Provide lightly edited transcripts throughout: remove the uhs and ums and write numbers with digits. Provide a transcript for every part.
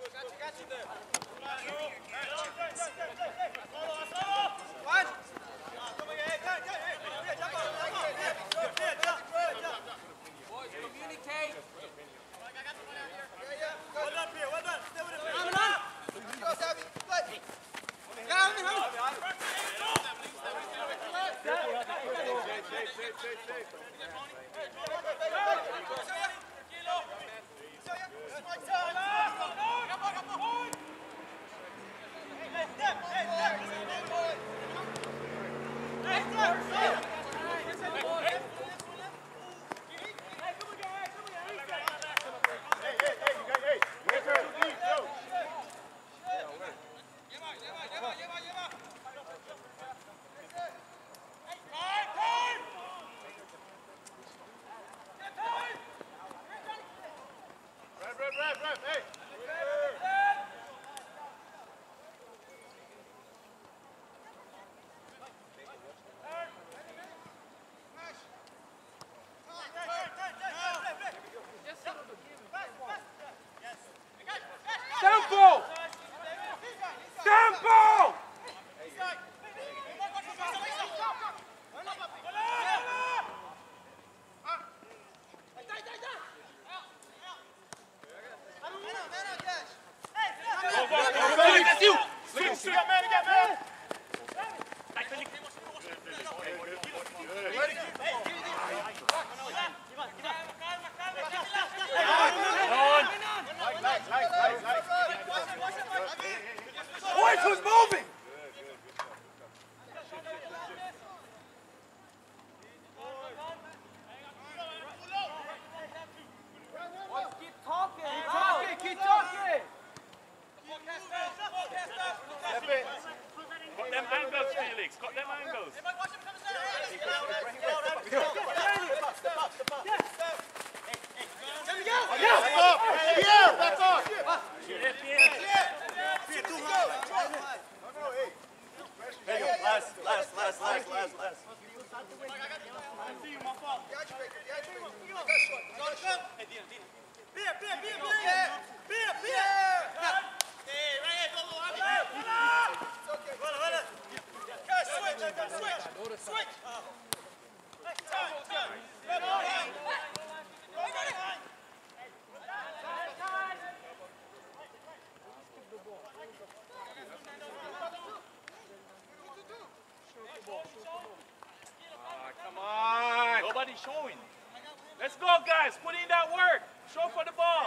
Showing. Let's go, guys. Put in that work. Show for the ball.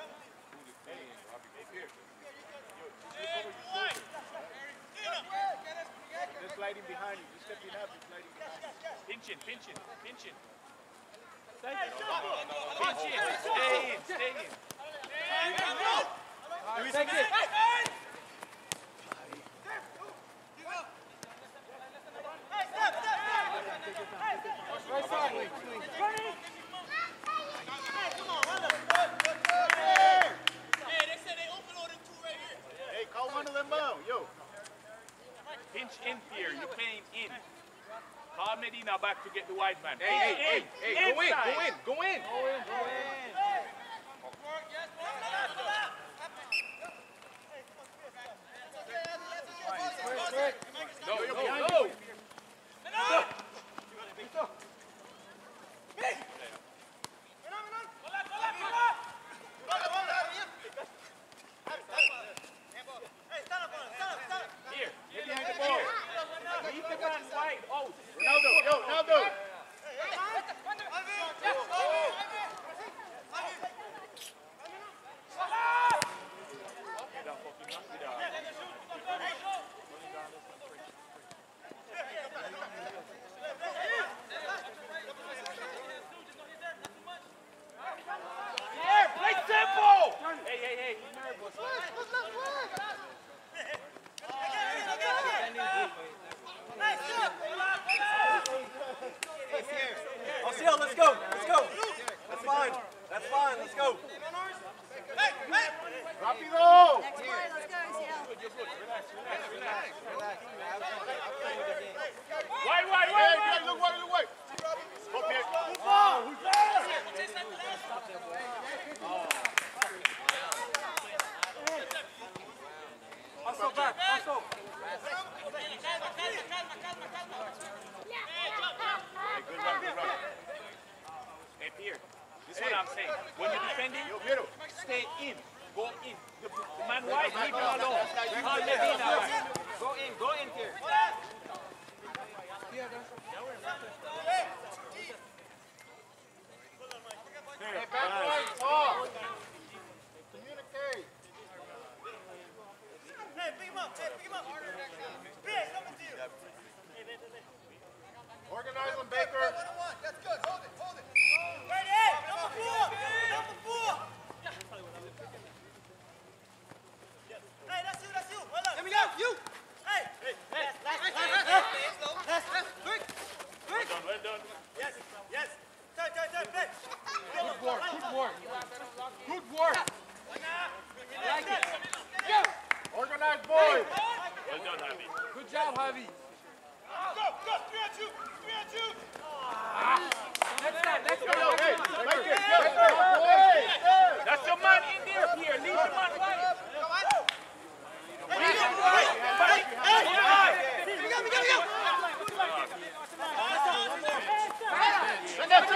Just sliding behind you. Just stepping up and sliding behind you. Pinch in. Pinch in. Stay in. Take it. Right side. Hey, call one of them out. Yo. Pinch in here. You're playing in. Call Medina back to get the wide man. Hey, go in. Go. Ronaldo. Play simple. Hey. Osio, let's go. That's fine. Let's go. Rápido. Next play, let's go, Osio. Relax. Hey, look away. Go, Pierre. in. Go in. The man white, leave him alone. Call Medina back. Go in here. Hey, back right, talk. Communicate. Hey, pick him up. Hey, pick him up. Big, coming to you. Organize them, Baker. That's good. Hold it. Right in. Number 4. Hey, that's you. Hold on. Let me go. You. Hey. Quick. Well done. Yes. Turn. Play. Good work. I like it. Organize, boys. Well done, Javi. Good job, Javi. Go. 3 on 2. Next time. Hey, Baker. That's your man in there, Pierre. Leave the man white. Send that.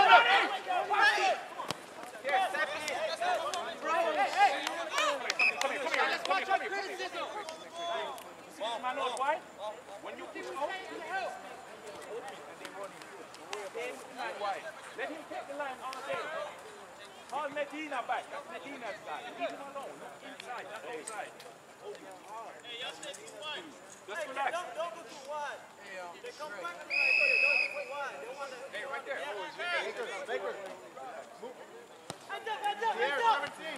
Man out wide. When you push out, let him take the line all day. Call Medina back. That's Medina's side. Leave him alone. Not inside. That's outside. Just relax. Don't go too wide. They come back to the right way. Don't go wide. They want to. Hey, right there. Baker. Hands up. Here, 17.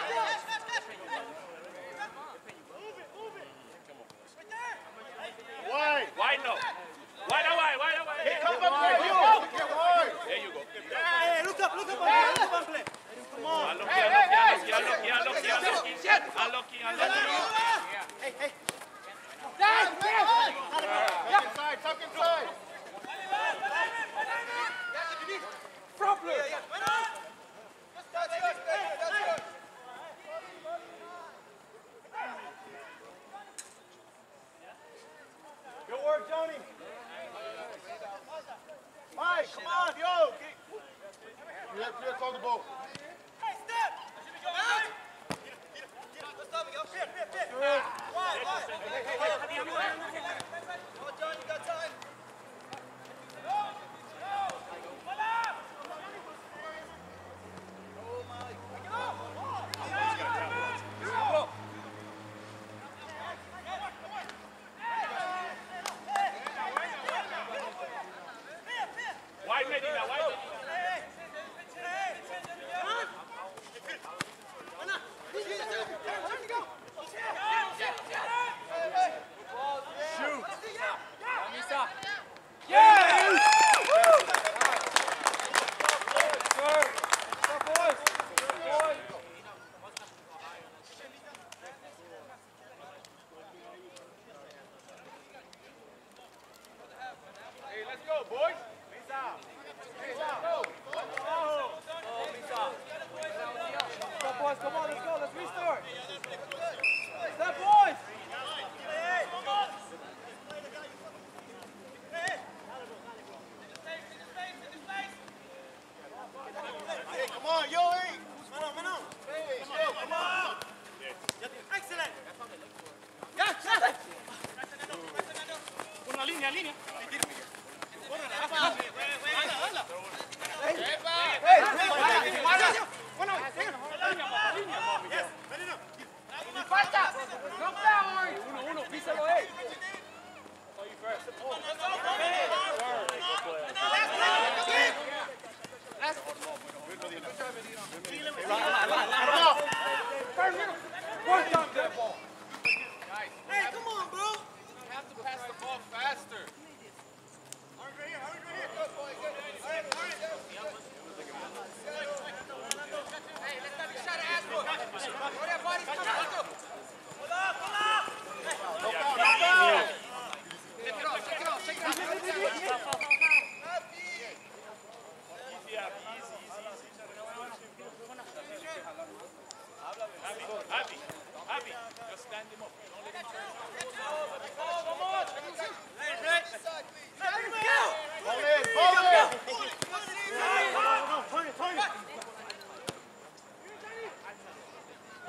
Move it. Right there. Wide. Wide now. Wide away. Hey, come up there. Get wide. There you go. Hey, look up. Play. Come on. Unlucky. Hey. Tuck inside. Problem. That's good. Good work, Johnny. Mike, come on, yo. You have to hold the ball. Hey, step. Let's stop it. Go. Wide. Come on, John. You got time. Wide Medina. Shoot. Hey, let's go, boys. Come on, let's go. Let's restart. Step, boys. Hey, come on, yo, hey. Mano. Hey, yo, come on. Excellent. Una línea. Falta. Come down, Ori. Uno. Písalo, hey. One time that ball. Hey, come on, bro. You have to pass the ball faster. Hurry right here. Good boy. Good. All right. Hey, let's not be shot at Asbrook. Throw that body. Come on, let's go. Pull up. Check it out. Javi, just stand him up. Don't let him turn. Turn it.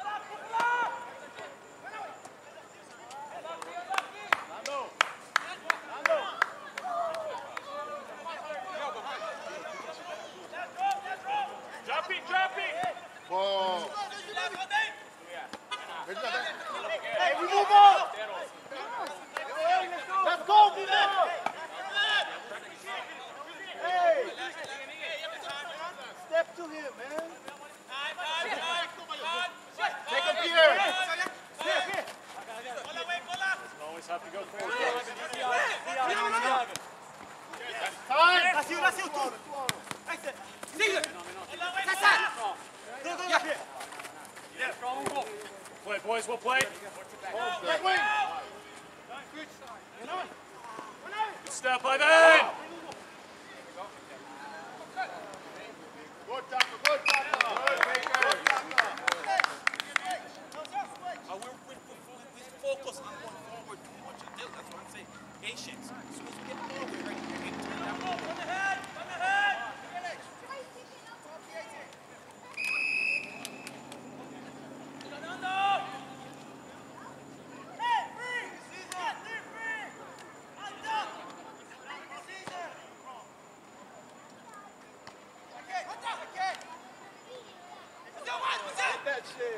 Play, boys, we'll play. Right wing. Good step, Ivan. Good tackle, good tackle. Good, Baker. We focus on going forward too much until that's what I'm saying. Patience. As soon as we get the ball, we're ready to get to that ball. On the head! On the head! That shit.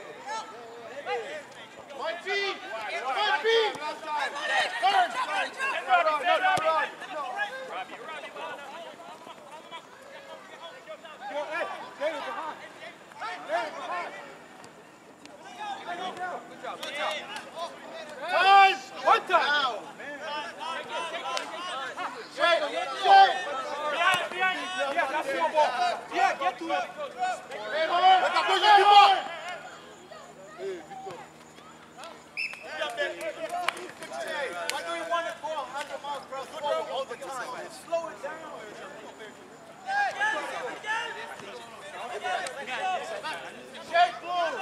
My feet! My feet! Turn! No. Time! One time! Behind. Yeah, that's your ball. Yeah, get to it. Why do you want to go 100 miles per hour all the time? Slow it down. Shake blue!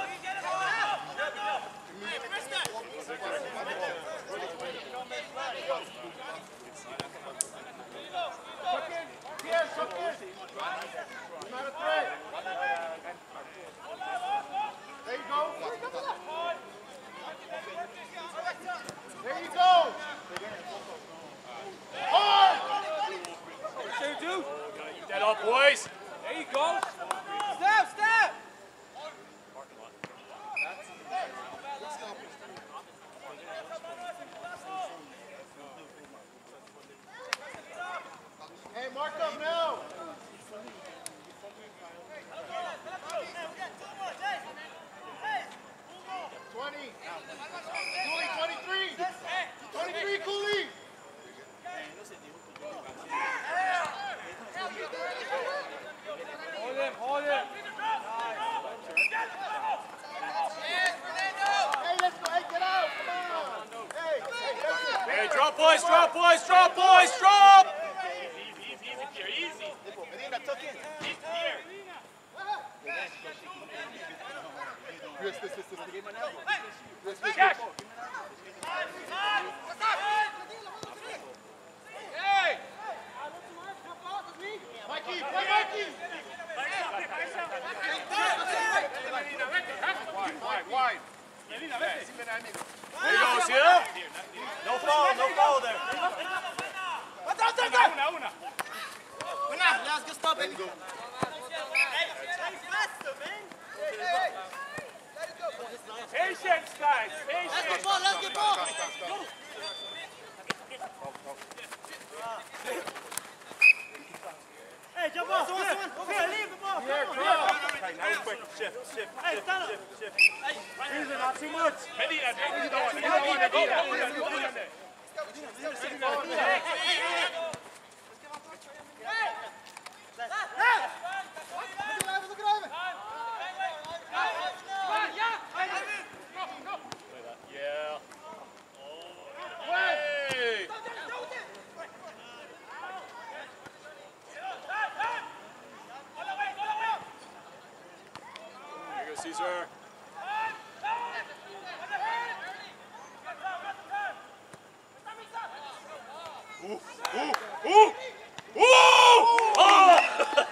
Pierre, come in. He's not a threat. There you go. There you go. Hard! Eat that up, boys. There you go. Step! Hey, mark up now. 20. Cooley, 23. 23, Cooley. Hold him. Hey, let's go. Hey, get out. Come on. Hey, Hey, drop, boys. Drop. Easy. Medina, tuck in. Yes. Cash. Hey! Mikey, play Mikey. Wide. There he goes, yeah? No foul there. Una. Let's get started. Hey, faster, man. Hey. Patience, guys. Let's get ball. Hey, jump off. Here, leave the ball. Now he's quick. Shift. Hey, stand up. Easy, not too much. Medina. Yeah. Hey. There you go, Caesar. Ooh! Oh!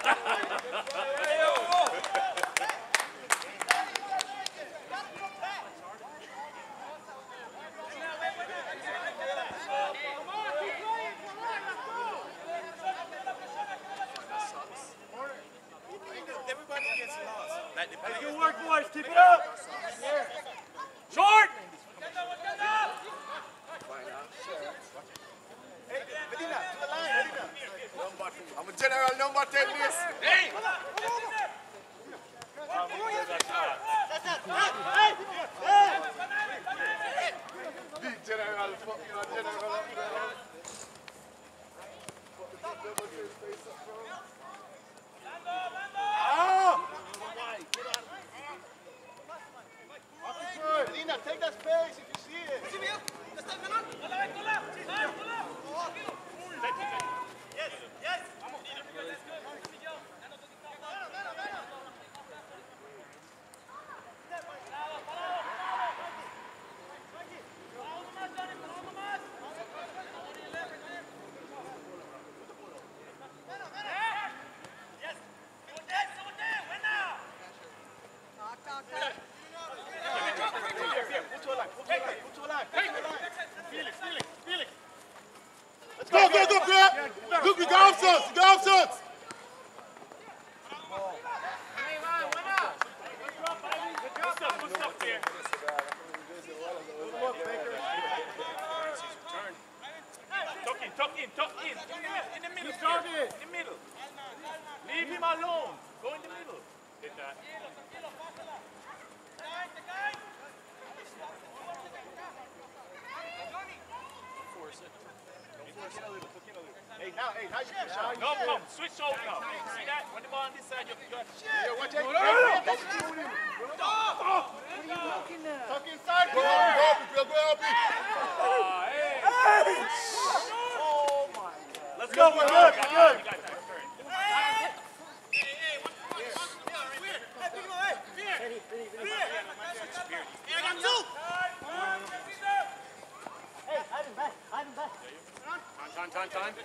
Everybody gets lost. Good work, boys. Keep it up. Short. Medina, to the line, Medina. I'm a general number 10 this. Hey. Big general, fuck you, general. Take that space if you see it. Go, go, go, Grant! Luke, you got options! You got options! Good stuff there. Tuck in. In the middle. In the middle. Leave him alone. Go in the middle. Did that. Hey, now you can shot. No, come. Switch out now. See that? When the ball on this side, you got Yeah, watch it. Tuck inside, go help me. Let's go. We're good. Time.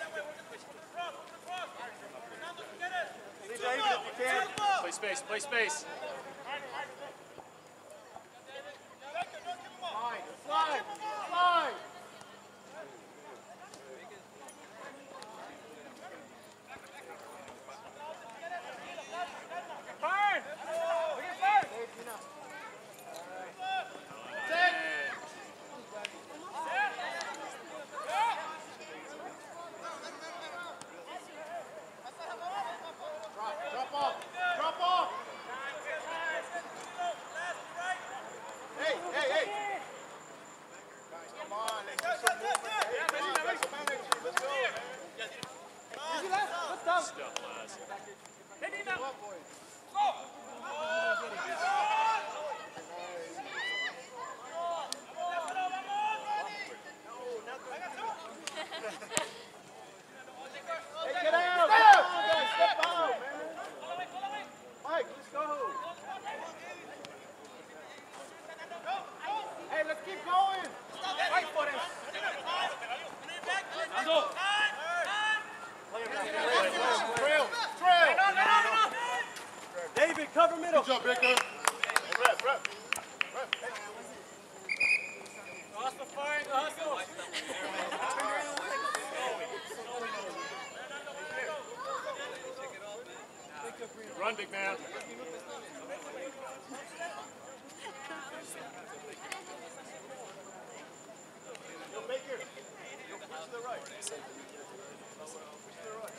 Play space. Slide. Drop off. Hey. Guys, come on. Let's do some movement. Let's go. Hey, get out. Step out, man. Mike, let's go. Hey, let's keep going. Fight for this. Trail. David, cover middle. Good job, Baker. Rep. Run, big man. Yo, Baker. Yo, push to the right. Push to the right.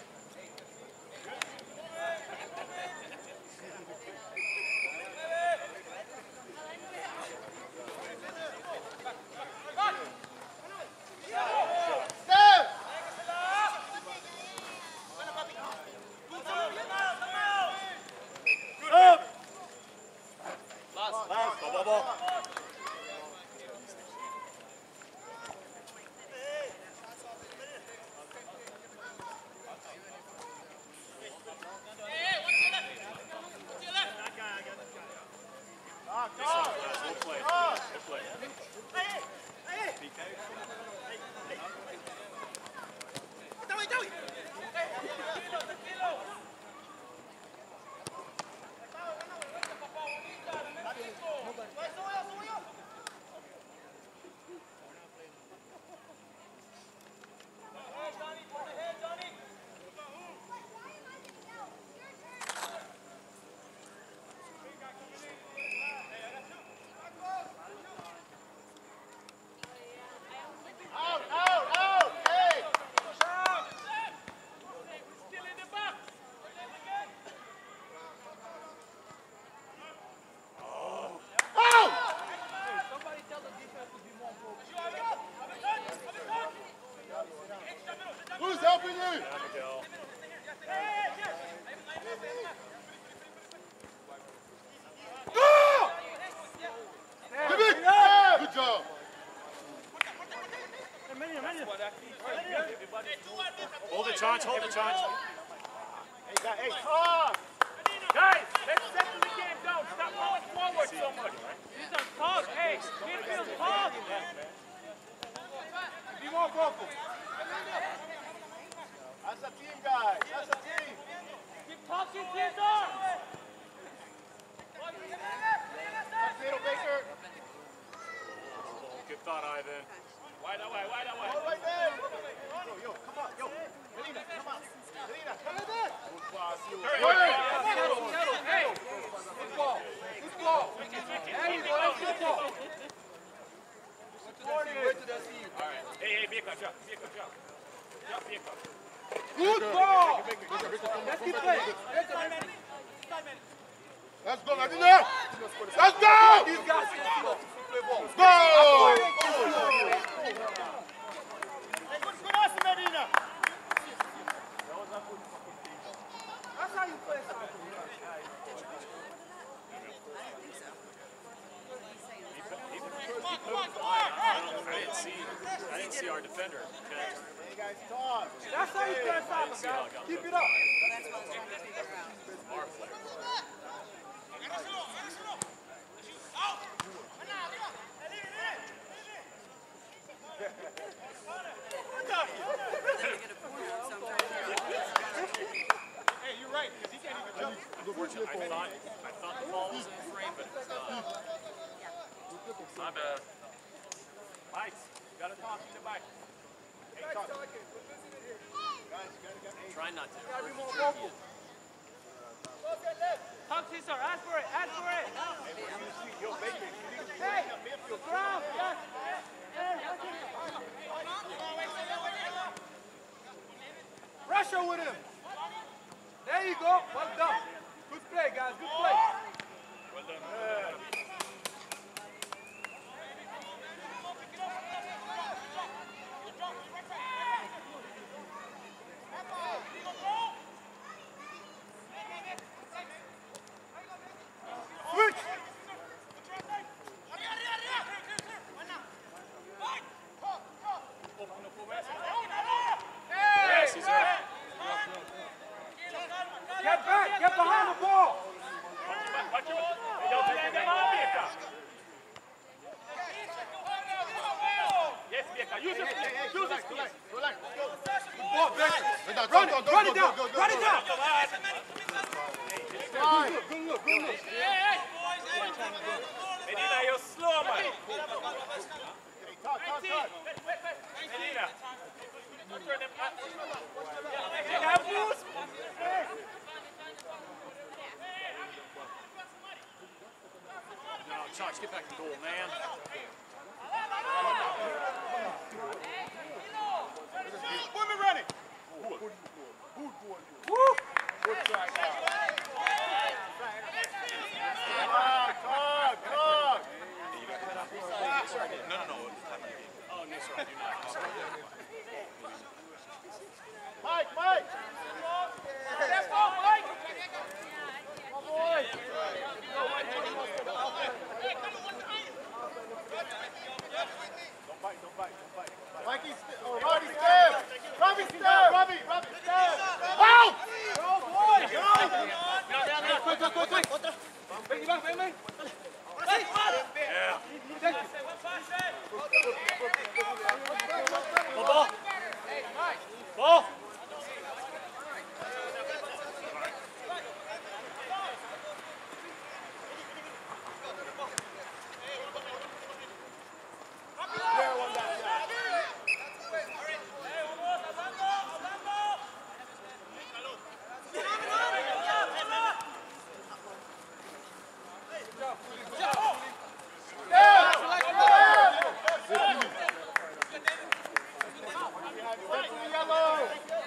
Chance, hold it, Chance. Hey, Todd! Guys, let's settle the game down. Stop going forward so much. These are talk. Hey, midfield talk. Be more vocal. That's a team, guys. That's a team. Keep talking, Cesar. Middle, Baker. Good thought, Ivan. Wide away. All right there. Yo, come on. Yo, Melina, come on. Melina, come on there. Hey, Good ball. Good ball. There you go. That's good ball. hey, Bika, jump. Jump, Bika. Good ball. Let's keep playing. Let's go, Medina. Let's go. These guys play ball. Go. Good ass, Medina. That's how you play soccer. I didn't see our defender. Hey guys, talk. That's how you play soccer, guys. Keep it up. Our player. Hey, you're right, because he can't even jump. I thought the ball was in the frame, but it's not. My bad. Mike, gotta talk to the mic. Hey, talk. Guys, you gotta get eight. Try not to. Gotta be more vocal. Talk, Cesar. Ask for it. Yo, Baker, you need to be Hey, up midfield. ground. Yes. Pressure with him. There you go. Well done. Good play, guys. Good play. Well done. Switch. Yes, he's right. Get back. Get behind the ball. Yes, Bika. Use it. Relax. Good ball, Baker. Run it down. Run it down. Good look. Medina, you're slow, man. Talk. Medina. Medina, boost. No, Chalks, get back to goal, man. Women running. Talk. No. Oh, no, sorry. Mike. Don't bite. Mikey, Robbie, step. Robbie, step. Out! Go, boy, go. Ven. Ball. Yellow.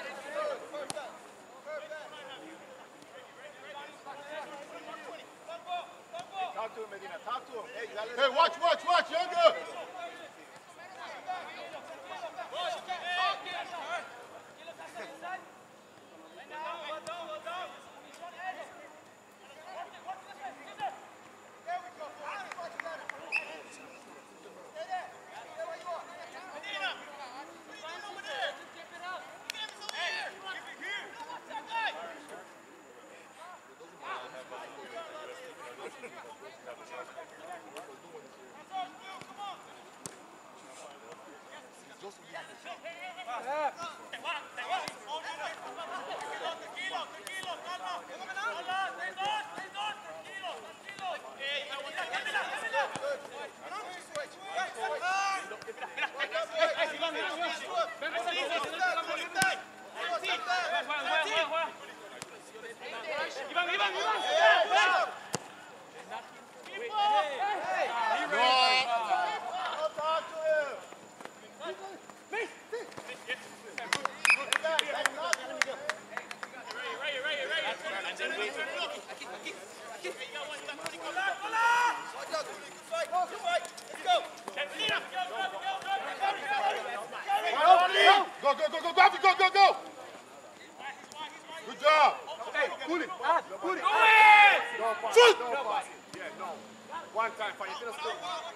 Put it. Don't pass. Shoot. Don't pass it. Yeah, no. One time for you. Just go.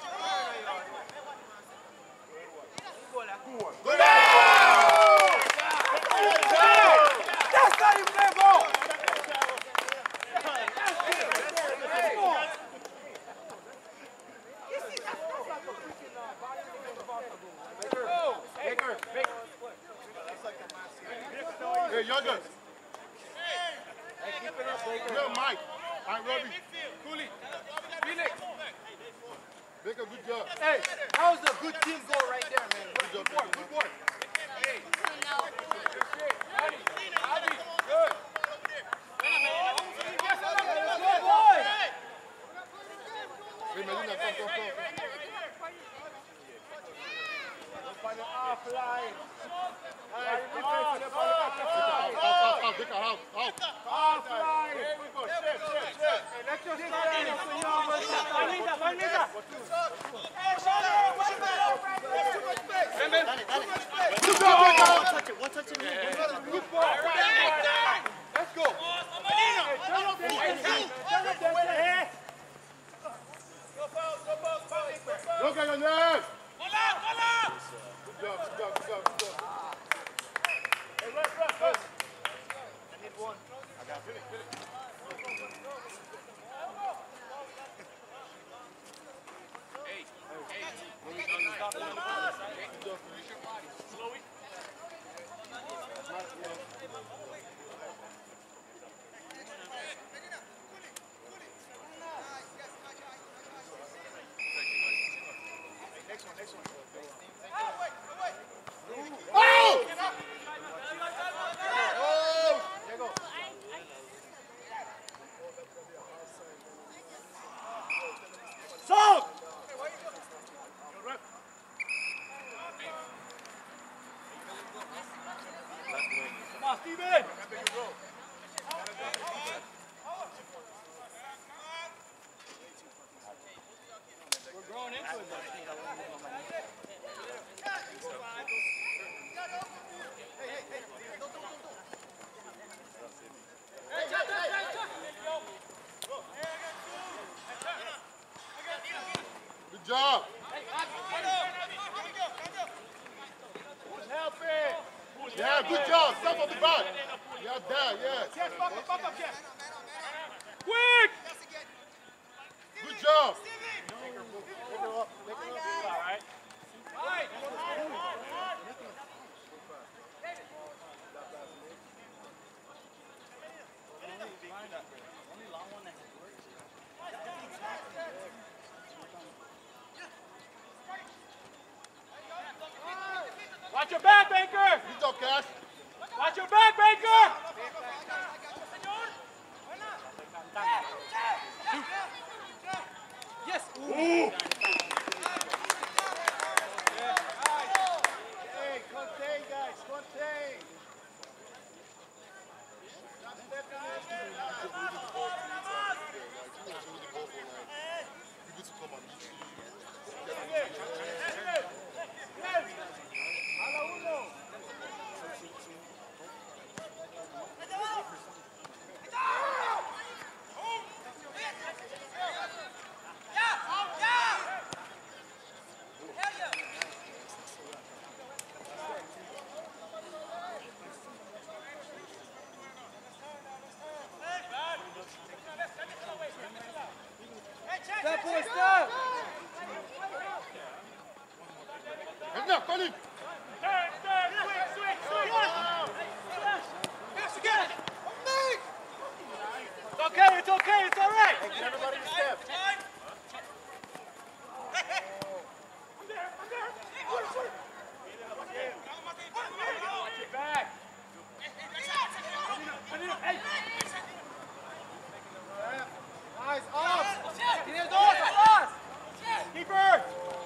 Good. That's how you play ball. Hey, youngers. Yo, Mike. I'm Robbie. Cooley. Felix. Make a good job. Hey, that was a good team goal right there, man. Good job, Good work. man. Good work. Hey. Hey, Melina, come. Find the offline. Out, take her out. Offline. Here we go. Shift. Hey, let's just start in. Vanessa. Good job, One touch in here. Good ball. Let's go. Look at your name. Good job. Hey, run. I need one. I got it. Next one. Oh! There you go. Song! Come on, Steven! We're growing into it, Good job. Who's helping? Yeah, good job. Step on the back. Yeah, there, yeah. Yes, back up, yes. Quick! Good job. Pick her up. All right. Watch your back, Baker! Good job, Cash. Watch your back, Baker! Yes! Ooh. Hey, contain, guys, contain. Step, boy, step! Head up, Colin. It's okay, it's all right! Everybody to step. Back! Eyes off. Tienes dos, atrás! Keeper!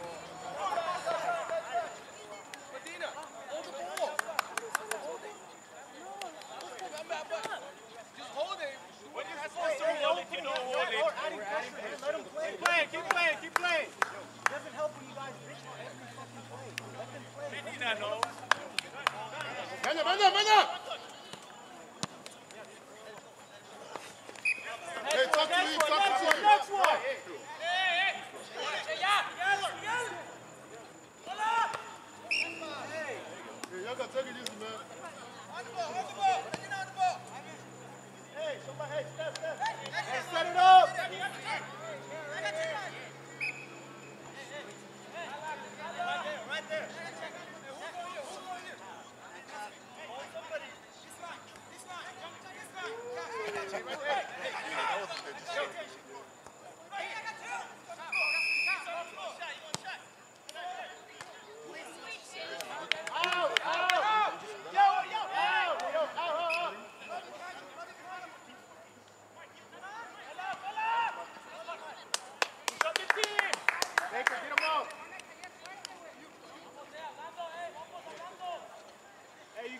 Keep playing. Doesn't help when you guys bitch on every fucking play. Let them play. Mena.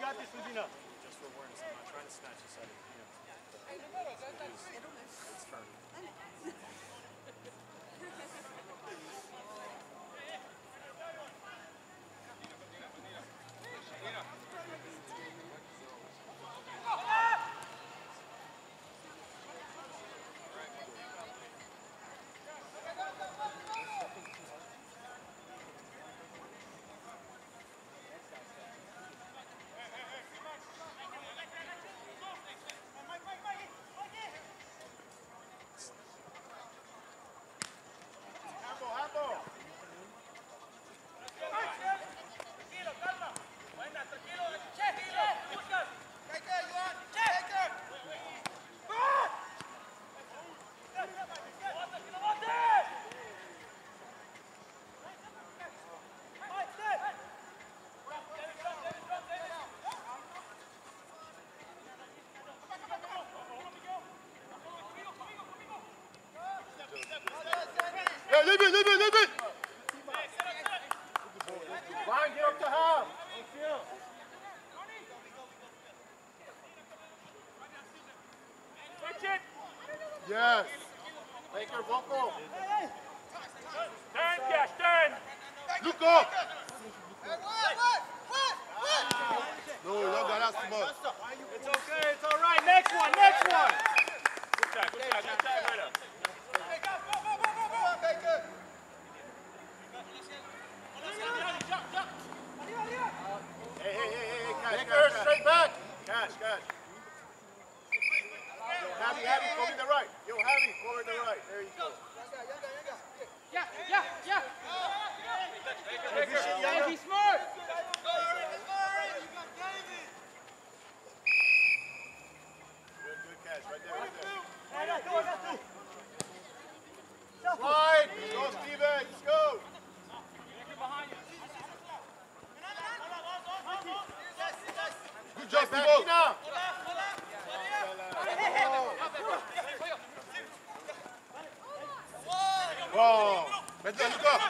got this, Regina. Just for awareness, I'm not trying to snatch this out of your hands. It's turn. Hey, leave it, leave it, leave it! Ryan, get up to half. Switch it. Yes. Baker, vocal. Turn, Cash, turn. Look up! No, you don't got that too much. It's okay, it's all right. Next one, next one. Good time, good time, good time, right up. Hey, Baker, straight back. Cash, Cash. Javi, cover the right. Yo, Javi, cover the right. There you go. He's smart. Good catch, right there, right there. Slide. Go, Steven, let's go. Good job, Steve. Wow. Better, look up.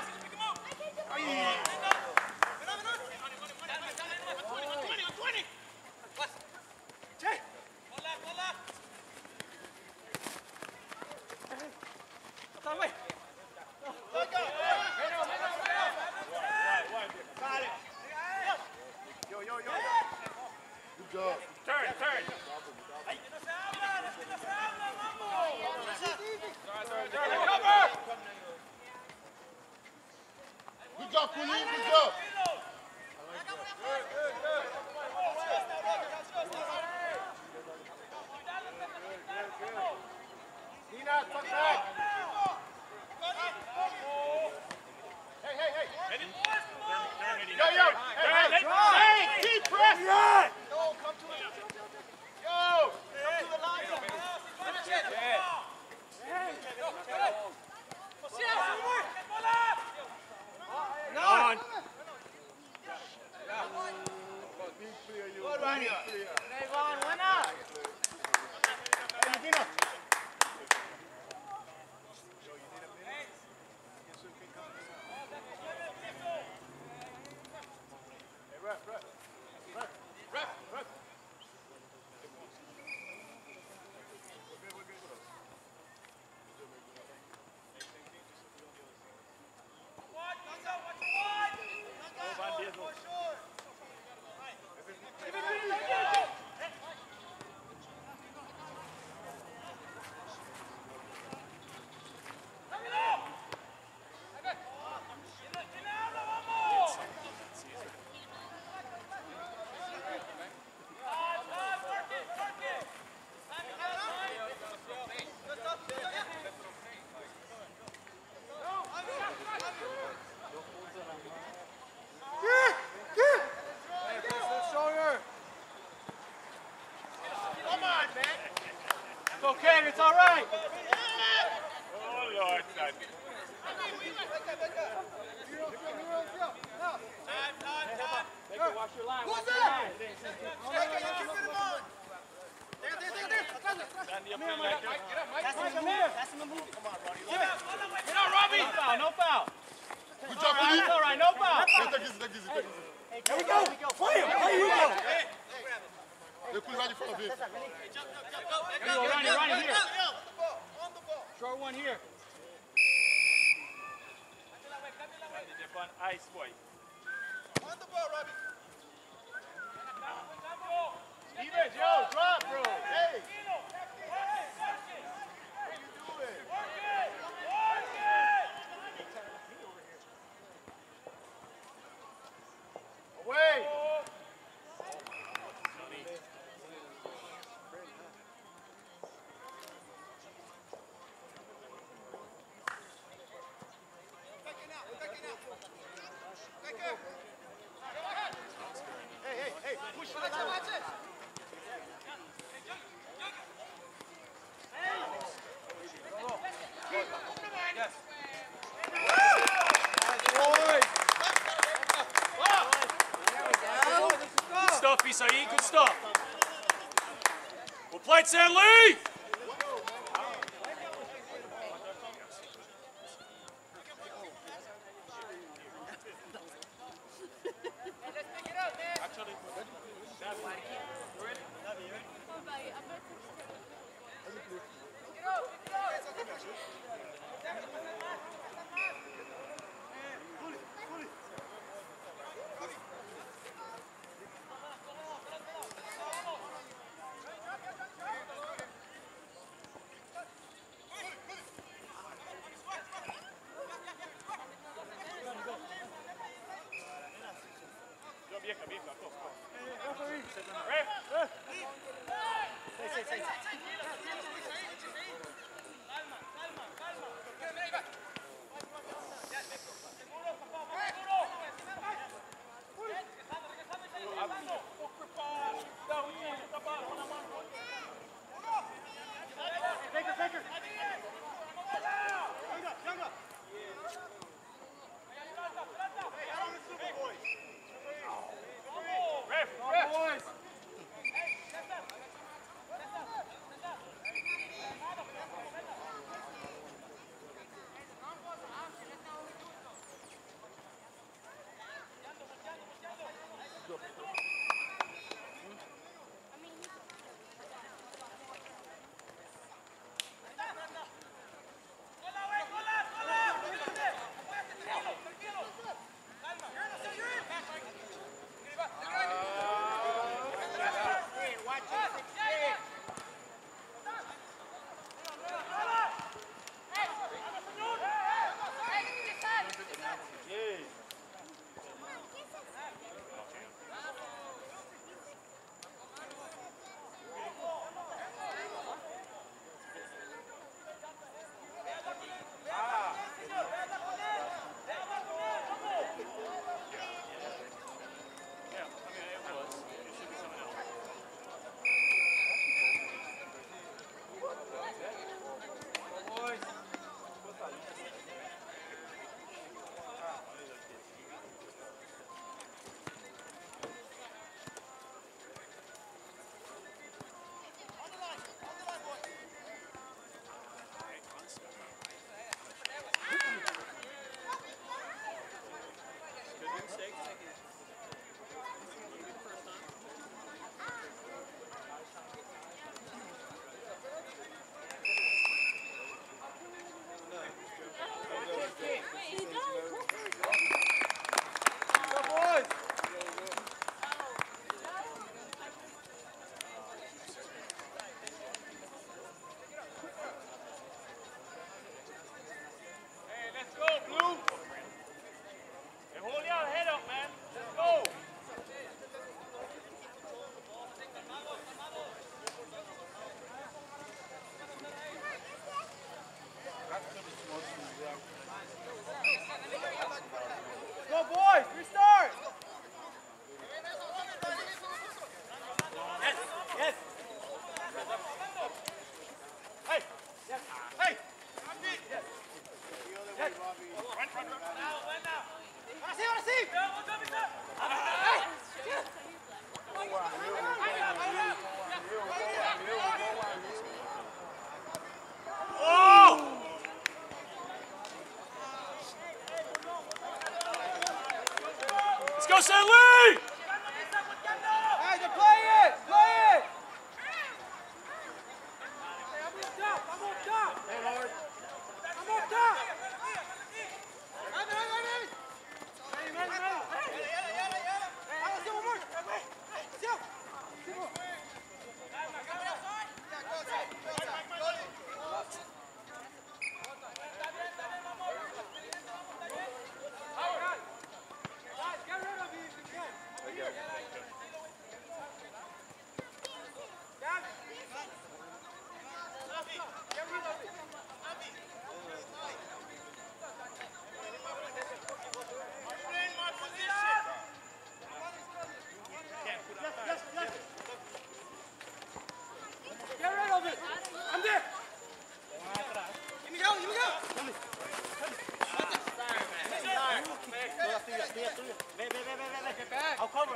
Good job. Turn, turn. Good job, Kuli. Good job. Nina, tuck back. Hey. Yo. Hey, keep pressing. No, come to it. Yo. Come to the line. On. Good, Rania. It's okay, it's all right. Oh, Lord, son. Baker, watch your line. Watch your line. Sandy up there like that. That's him a move. Come on, Ronnie. Get out, Robbie. No foul. Good job, Kuli. All right, no foul. Take it easy. Here we go. Play him. Play him. They put it right in front of him. Here you go, Ronnie, Ronnie, here. On the ball. Short one here. On ice, boy. On the ball, Robbie. Stevens, yo, drop, bro. Hey. Away. Hey, push to the line. Yes. Good stuff, Isai. Good stuff. Well played, Stanley. Hey, play it! Play it! tuya, tuya. Ve. I'll cover.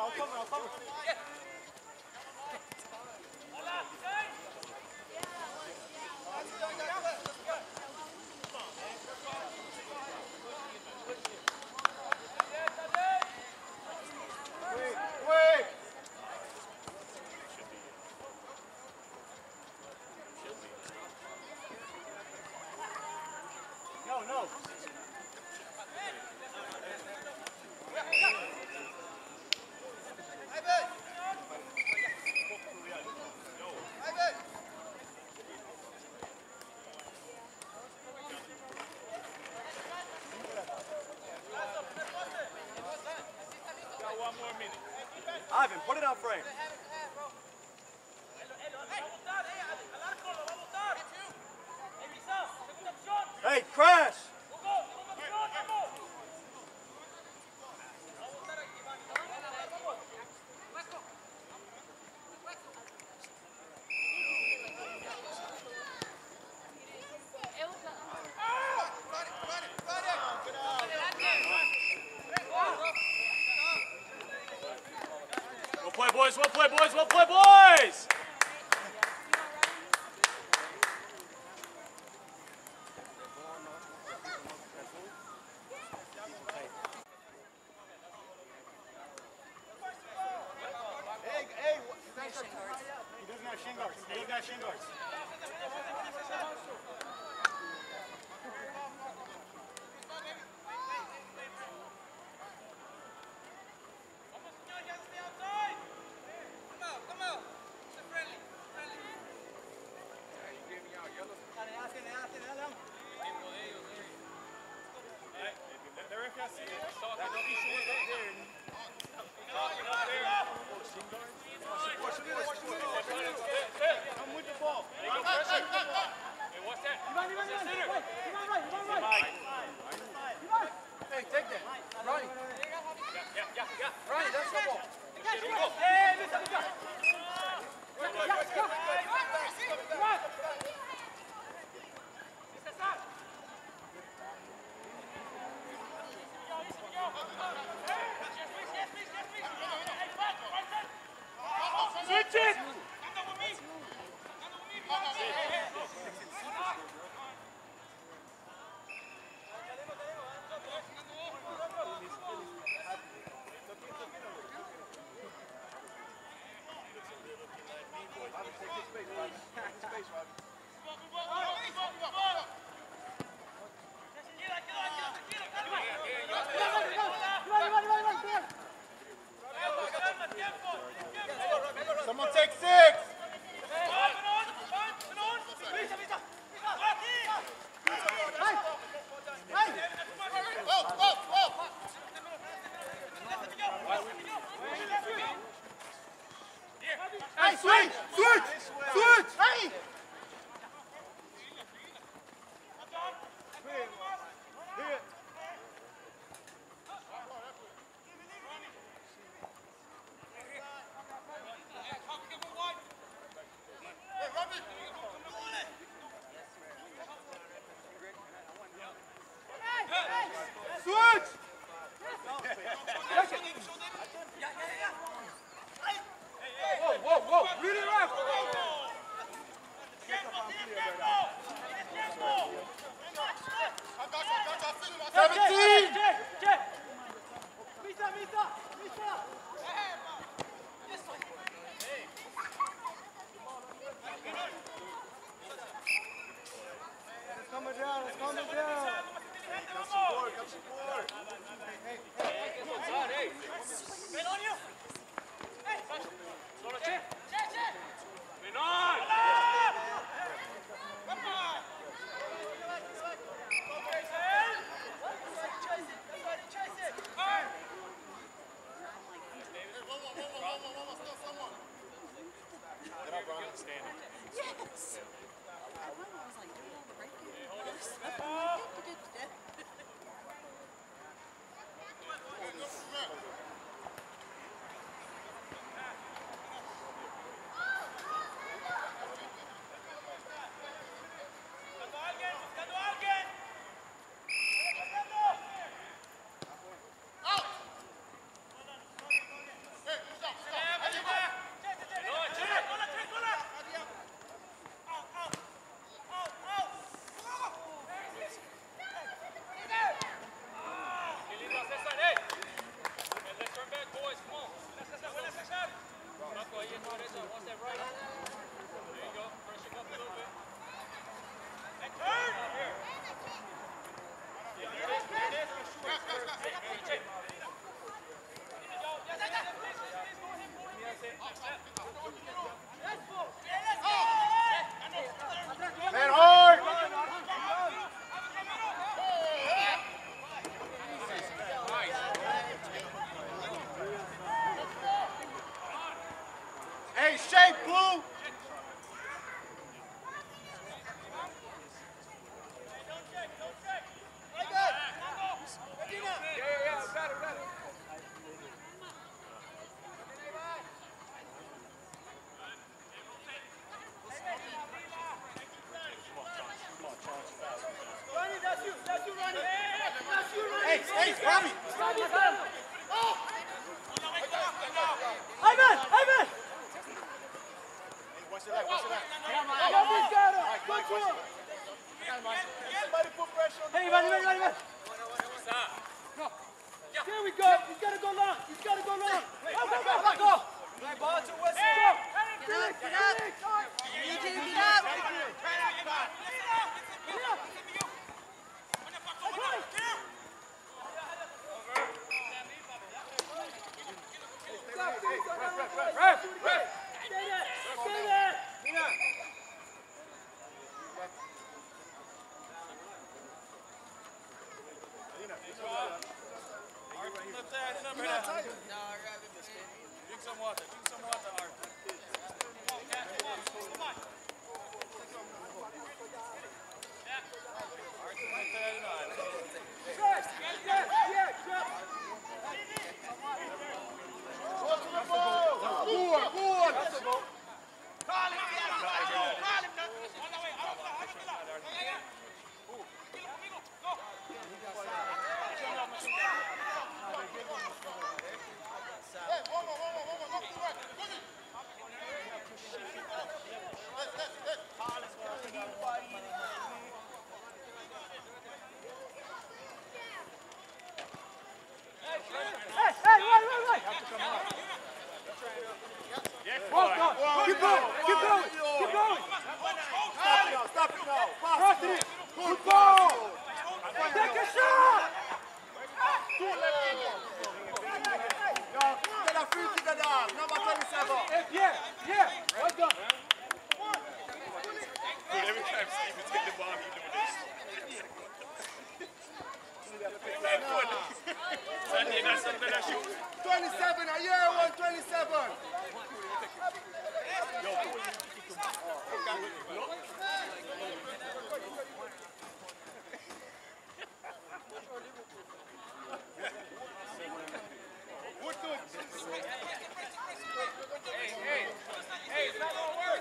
Wait. No. Got 1 more minute. Ivan, put it on frame. Hey, Crash! Well play, boys! Hey, he doesn't have shin guards. Come with the ball. Hey, what's that? Hey, take that. Ronnie. Yeah. Ronnie, that's the ball. Switch it! Someone take 6! Hey, switch! Hey! Switch! Whoa! Read it right! It's coming down. Come support. Yes. I was like, right here. Hey, shape, Blue. Hey, Robbie! Ivan! Ivan! Watch it out, watch it out. Robbie's got him! Go to him! Somebody put pressure on the Hey, Ivan, Ivan, Ivan! No. Here we go! He's gotta go long! He's gotta go long! Go! Play ball to Wesley! Go! Get up, get up. You two, get up. Ref! Stay there! Stay there! Drink some water, Art. Keep going! Keep going! Keep going! Stop it now. Cross it in! Good ball! Take a shot! Get a free kick, dog. Number 27. Yeah! Yeah! Well done! Every time Steve would take the bomb, you do this. Sunday, that's something that shoot. 27, a year one, 27. Hey, it's not gonna work.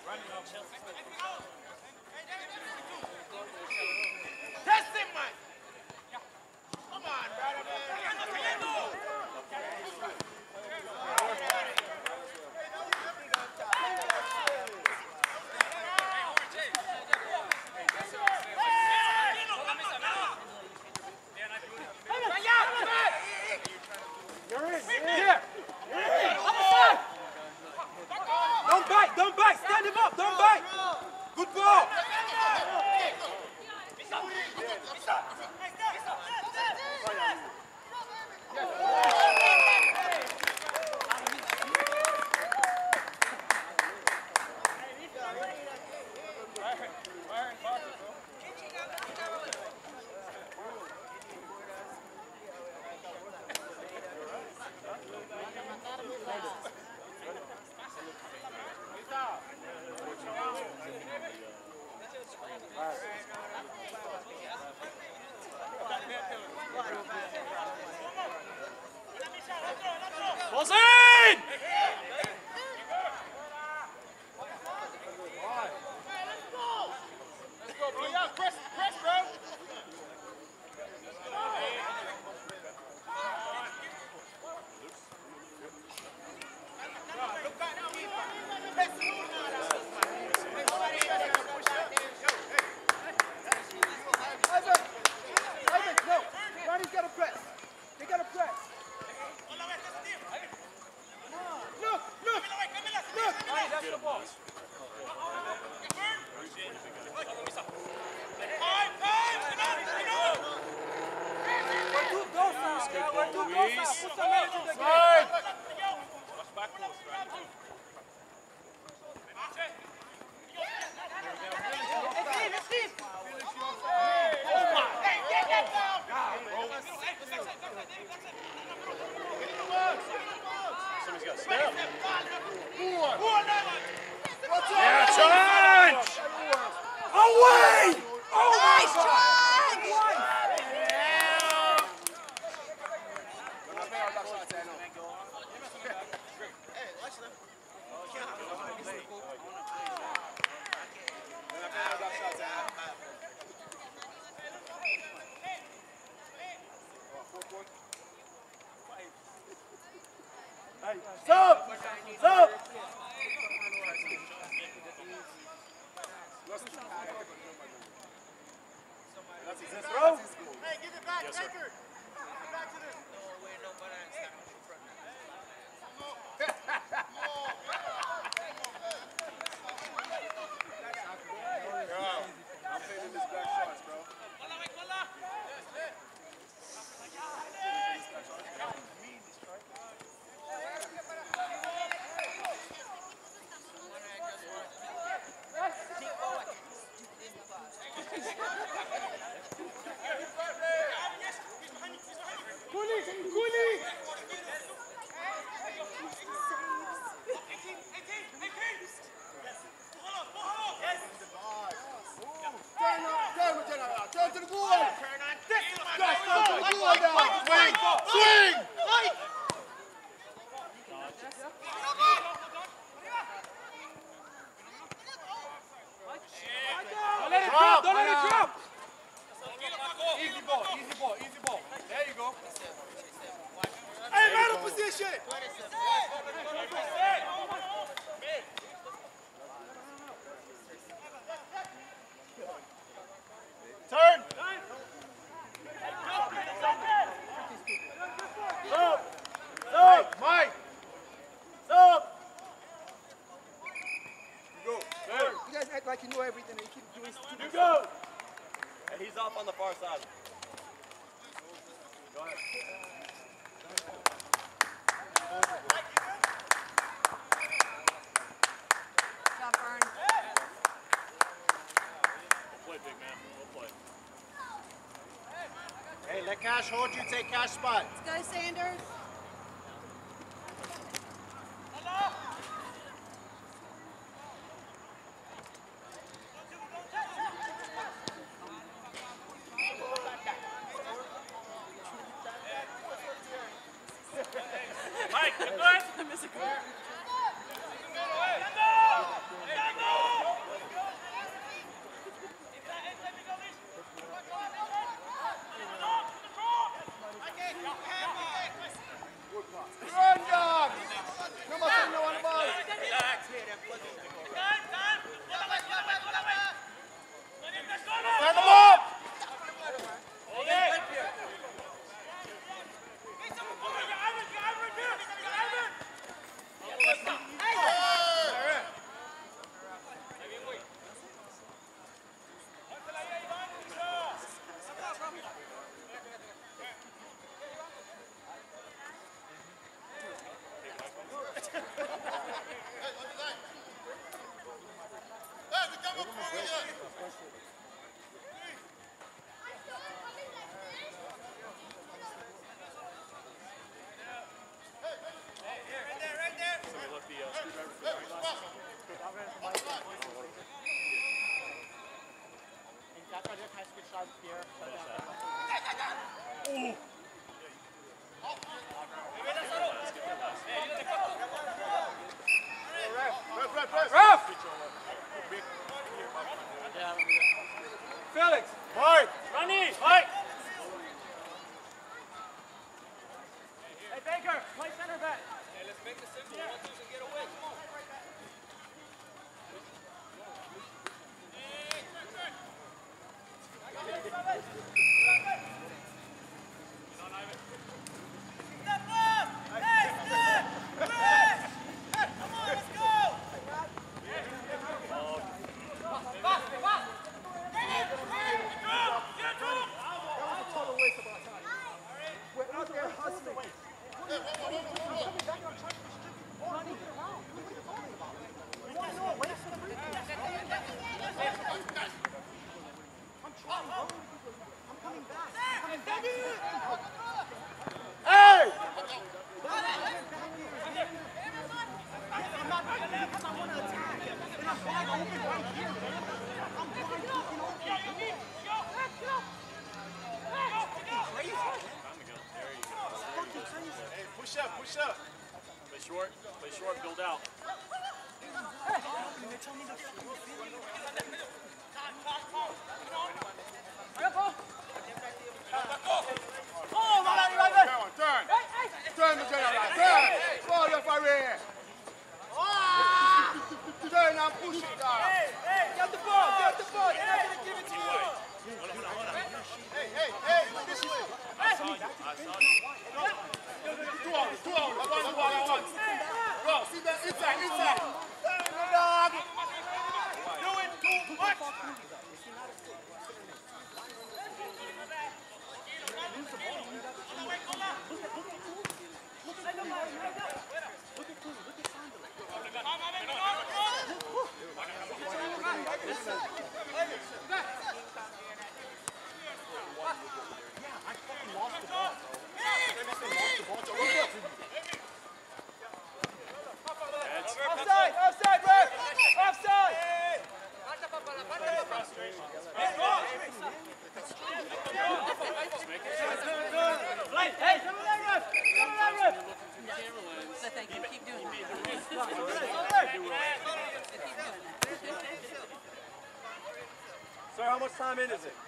Test him, man. Come on, brother, You're in! Here! Don't bite! Don't bite! Stand him up! Don't bite! Good ball! Ball's in! Let's go, bro. Yeah, press, bro. Ivan, no! Ronnie's got to press! They got to press! Look! Look! Look! That's the ball! We're too docile! We're too docile! Put some energy in the game! It's Steve! Somebody's got to step. Yeah, charge! Away! Oh my Nice God! charge! Stop! Stop! Bro. Hey, give it back, Baker. Give it back to this. I'm taking this back shots, bro. Turn to the goal. Turn on this one. Turn to the goal now. Swing. Swing. Don't let it drop! Don't let it drop! Easy ball, easy ball, easy ball. There you go. Hey, out of position! Turn. Stop! Stop! Mike. Stop! Go. You guys act like you know everything and you keep doing stupid. You go! And he's off on the far side. Go ahead. Job, Vern. Well played, big man. Well played. Hey, let Cash hold you. Take Cash spot. Let's go, Sanders. Mike, you good? Run, dog. No more saying no on the ball. Turn them up. Somebody left the screwdriver for the Ref! Felix! Mike. Ronnie, Mike! Hey, Baker, play center back. We're out there hustling. Coming back on track. Running around. Push up, push up. Play short, build out. Turn. Turn the general. Turn. Go, referee. Turn and push it down. Get the ball, get the ball. They're not gonna give it to you. Hey, this way. Two out. I want. Go, sit there, inside. Dog. Doing too much. Offside, ref! Offside! Hey, come on, ref! Thank you. Keep doing that. Sir, how much time in is it?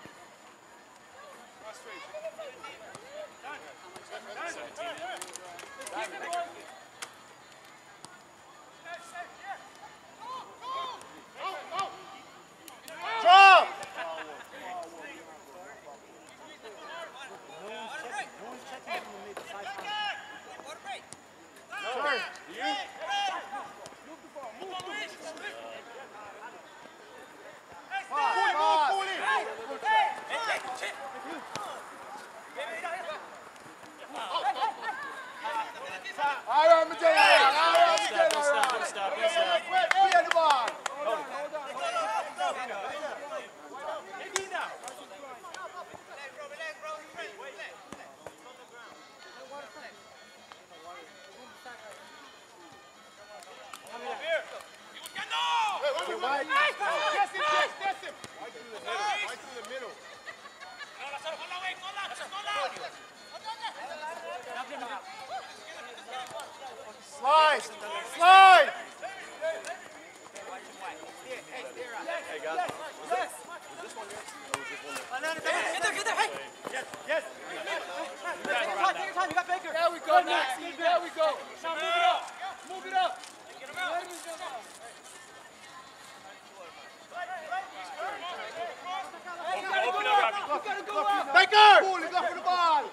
Drop. Stop. Play the ball. Test him. Right through the middle. Slide. Hey, guys. Get there, hey! Yes. Take your time. You got Baker. There we go, Maxie. There we go. Now move it up. Open up, Robbie. You gotta go up. Baker! Cool, he's up for the ball.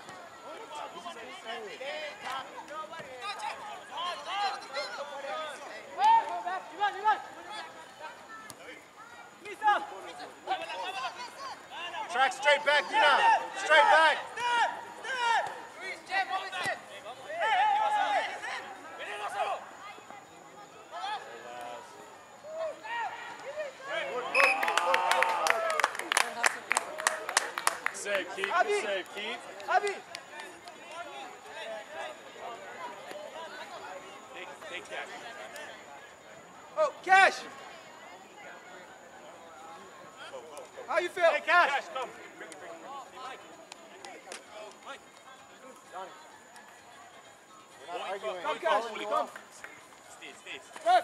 Track straight back, Dina. Straight back. Save, keep. Abby. Take that. Oh, Cash. How you feel? Hey, Cash, come. We're not arguing. Come, Cash. Come. Stay. Ref.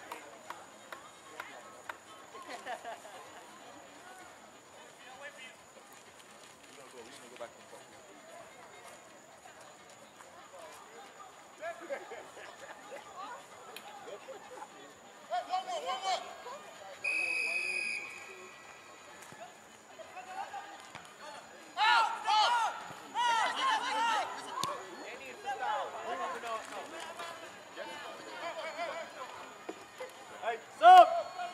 One more. Hey, sub.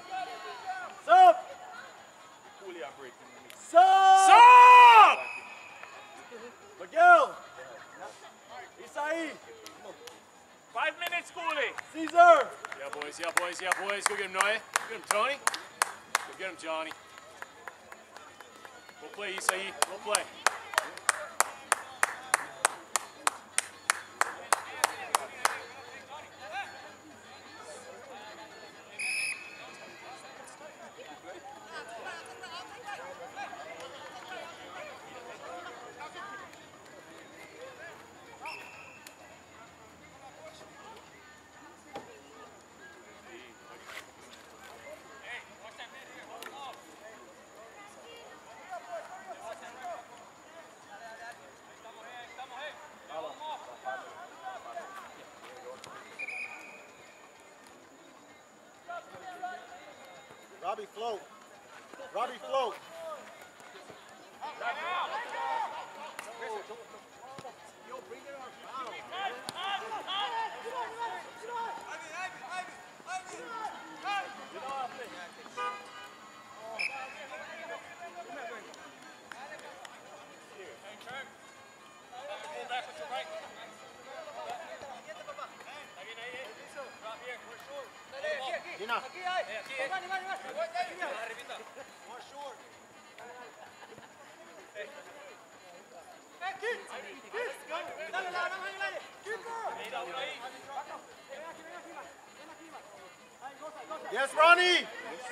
Fully operating. Sub. Miguel. Isai. 5 minutes, Cooley. Caesar. Yeah, boys. Go get him, Noe. Get him, Tony. Go get him, Johnny. Go play, Isai. Go play. Robbie, float. Robbie, float. Dina. Yes, Ronnie.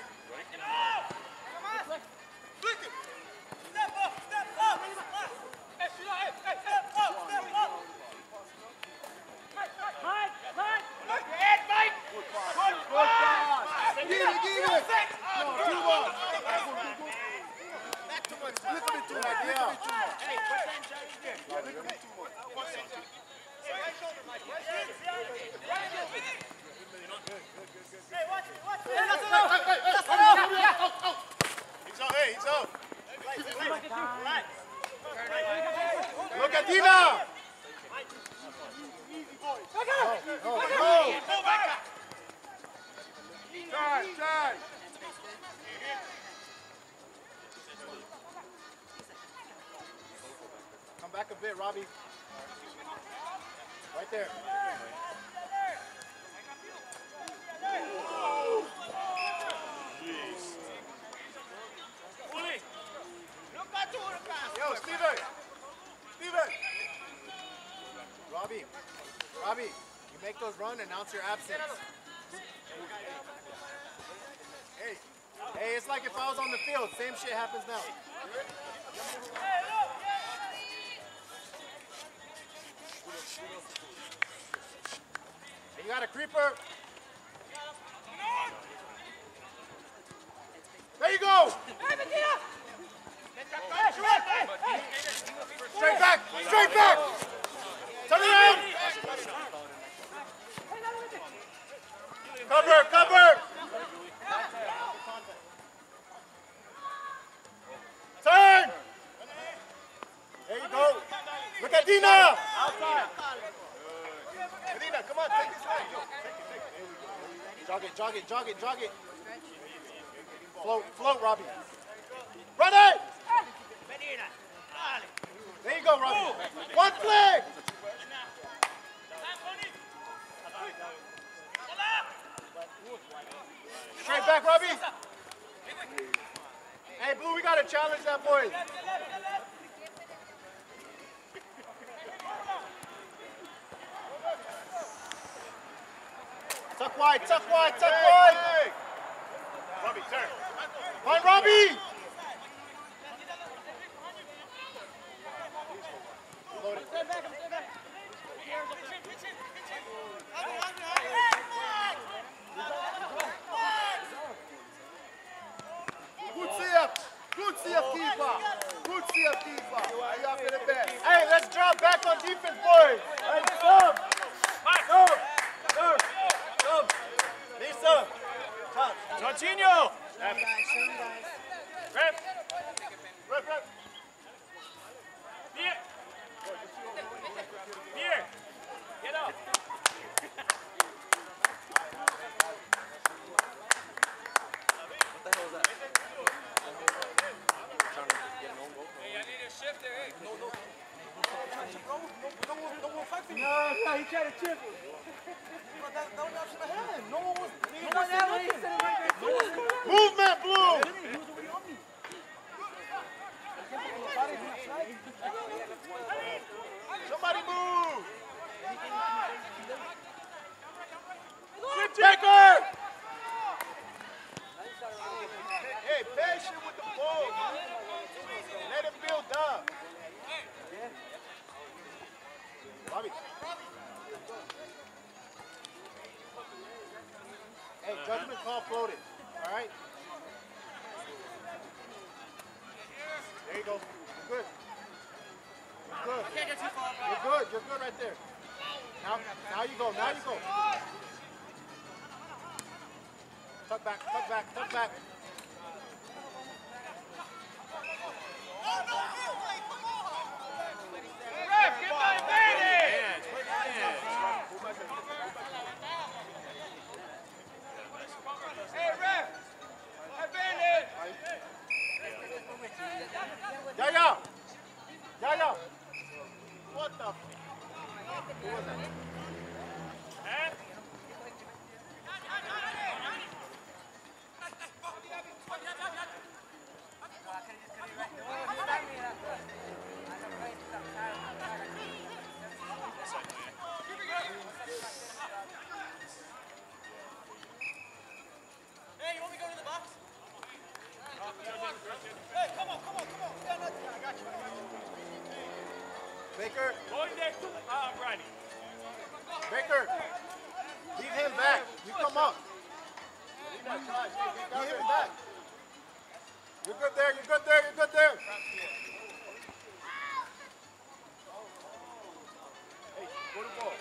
He's up. Look at Dina. Try. Come back a bit, Robbie. Right there. Yo, Steven! Robbie, you make those run, announce your absence. Hey, it's like if I was on the field. Same shit happens now. Hey, you got a creeper. There you go! Straight back! Turn around! Cover! Turn! There you go. Look at Dina! Outside. Dina, come on, take this way. Jog it. Float, Robbie. Run it! There you go, Robbie. One flag! Straight back, Robbie. Hey, Blue, we gotta challenge that boy. Tuck wide. Robbie, turn. Find Robbie! Good CF keeper. Hey, let's drop back on defense, boys. Hey, sub. Lisa. Jorginho! Rep. Here! Get up! Hey, I need a shift there, hey. No, he tried to chip it. Movement, Blue. Somebody move. Switch-checker. Hey, patient with the ball. Let it build up. Robbie. Hey, judgment call floated. All right? There you go. You're good. You're good right there. Now you go. Tuck back. Ref, get my advantage! Hey, ref! Advantage! Yaya! Yaya! What the? Who was that? Huh? Hey, you want me to go to the box? Hey, come on. Stand up. I got you. Baker! Going there to Ronnie. Baker! Leave him back. You come up. Leave him back. You're good there. You're good there. You're good there. Hey, go to ball.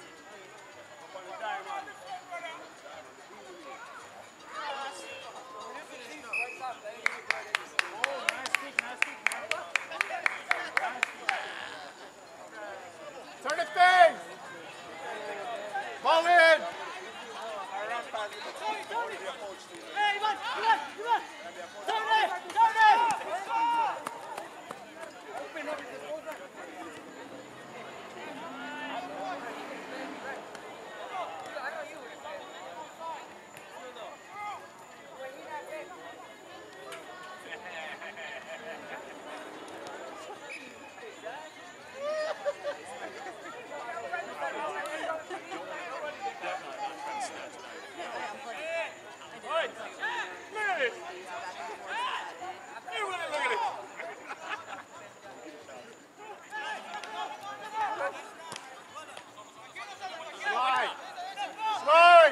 Turn it face! Ball in! Hey, Ivan! Turn it! Slide! Slide!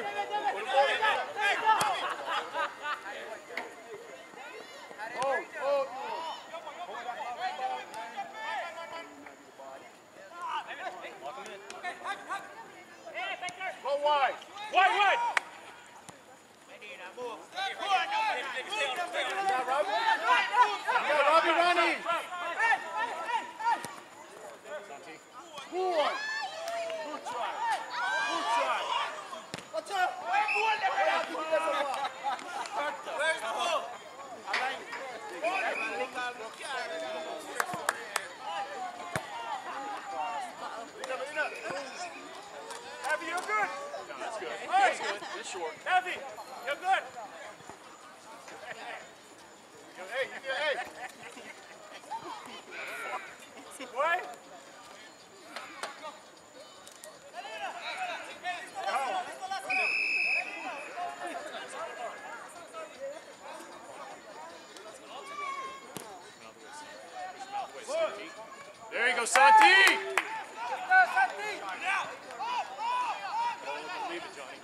Go wide! Wide! You got Robbie? You got Robbie running! Good one! Good try! Good try! Watch out! Where's the ball? Heavy, you're good. No, that's good. Hey. That's good. It's short. Heavy, you're good. Hey! What? There you go, Santi. Leave it, Johnny.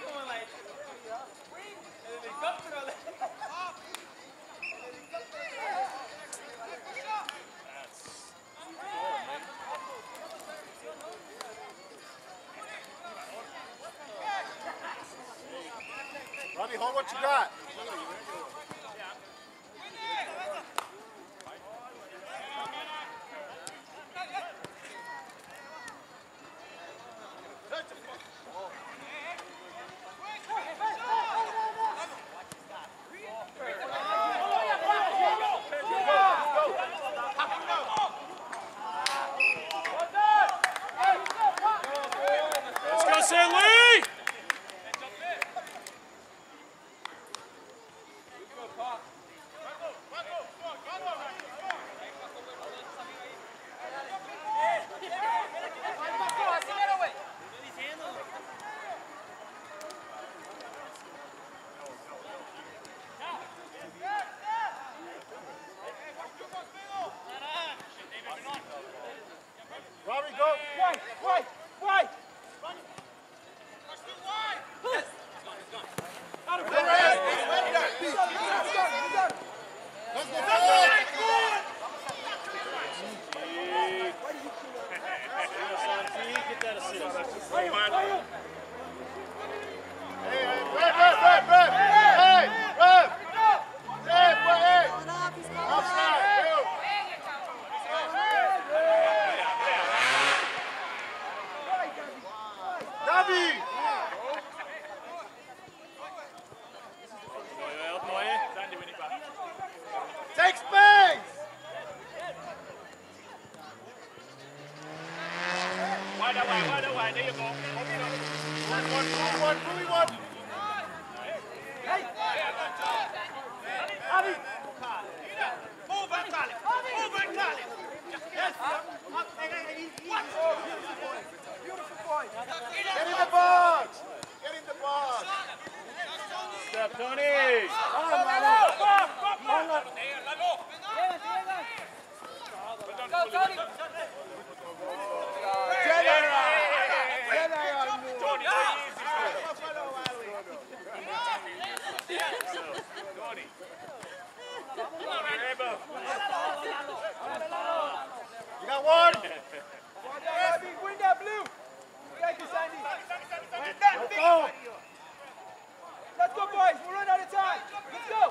Robbie, hold what you got. Let's go, Stanley. Robbie, go. Wide. Let's go forward. Get that assist. Hey, Rev. Hey, Rev. Hey, outside. Robbie! Sandy, win it back. Take space! Wide away, there you go. Fully one. Move and call it. Move and call it. Yes. Beautiful boy. Get in the box! Get in the box! Step, Tony. Go, Tony. You got one? Win that blue. Thank you, Sandy. Let's go! Let's go, boys. We're running out of time. Let's go.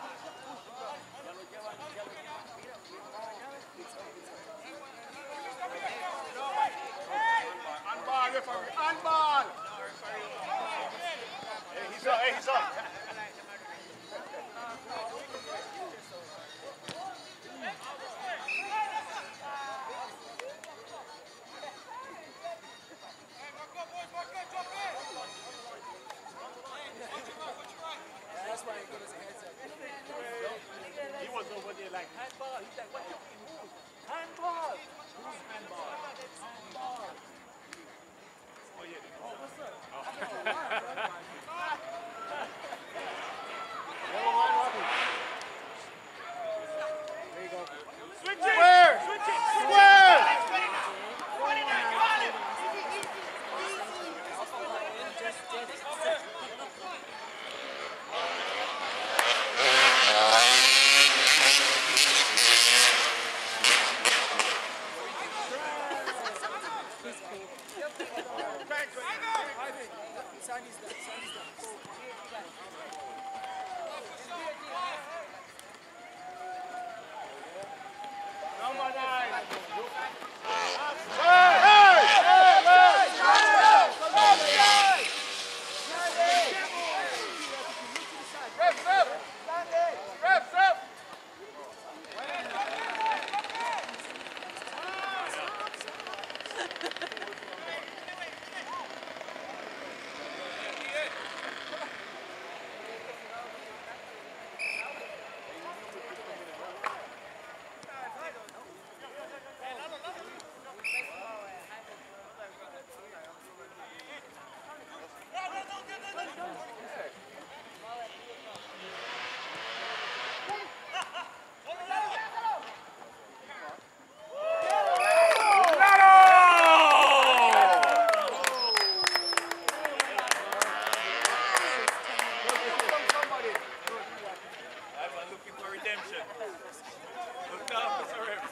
Unball, referee. Unball! Hey, he's up. Hey, he's up. He was over there like, handball. He's like, what you move? Handball. Who's handball? Handball. Oh, yeah. Oh, what's up? Switch it! Square! Switch it! Square! Number 9. Looking for redemption. Look out for him.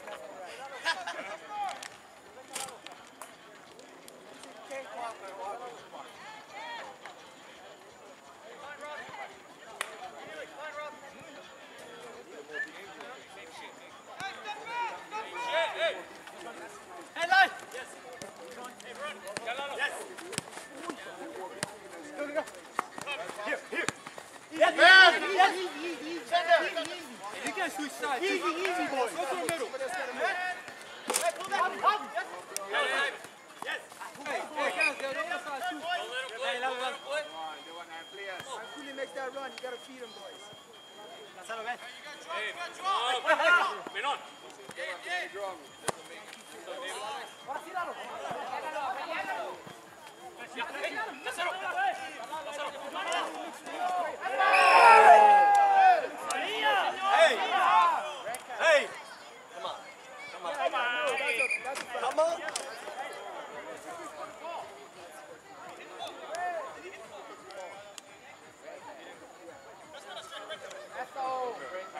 You can switch sides. Easy, boys. Go to the middle. Hey, guys, they're on the other side too. When Cooley makes that run, you gotta feed him, boys. Menon. Hey! Come on. Come on. Let's go.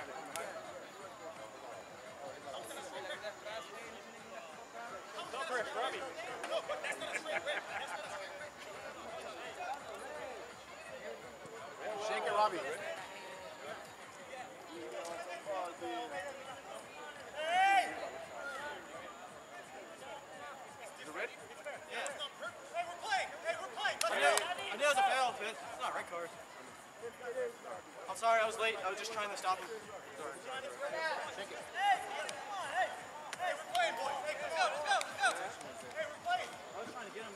Shake it, Robbie. You ready? Hey, we're playing. good. It's not a red card. I'm sorry, I was late. I was just trying to stop him. Hey, we're playing, boys. Hey, let's go. Hey, we're playing. I was trying to get him.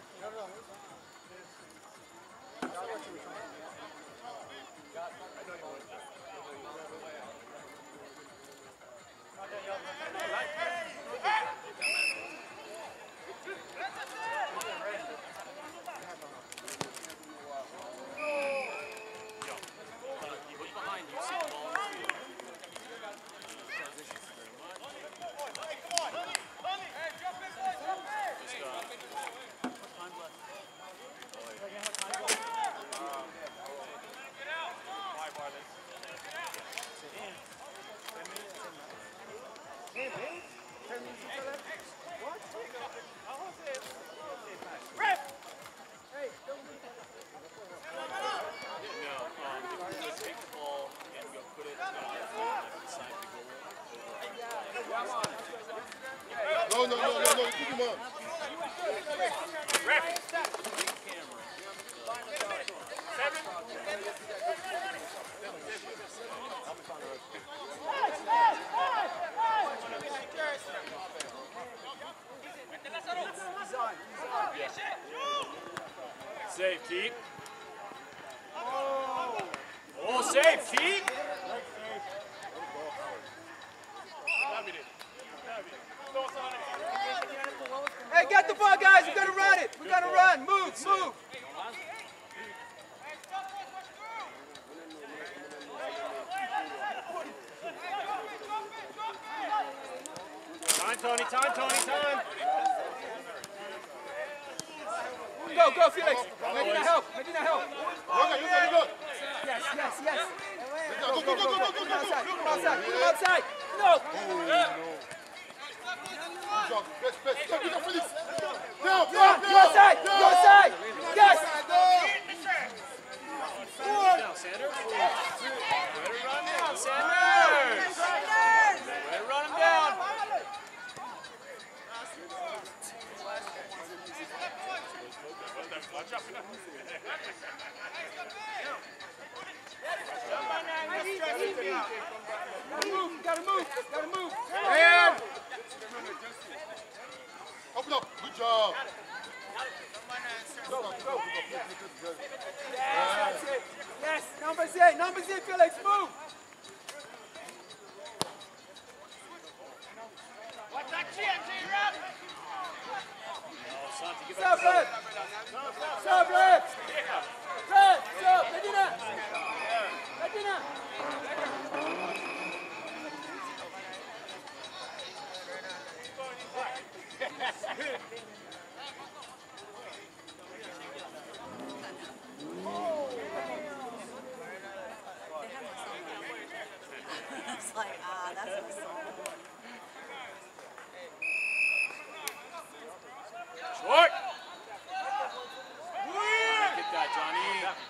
No, keep him on. Save, keep. Oh, save, keep. Hey, get the ball, guys. We gotta run it. We gotta run. Move. Time. Go, Felix. Medina, help. You go. Yes. Go. Put him outside. No. Good job. Best. Go, Felix. Go outside. Yes. Sanders. Way to run down, Sanders. Way to run him down. Watch out. Gotta move. And open up. Good job. Go. Yes. Numbers in, Felix. Move. Watch that chin, J-Rob. Stop left. Stop. Medina. It's like, that's an assault. Short. Get that, Johnny.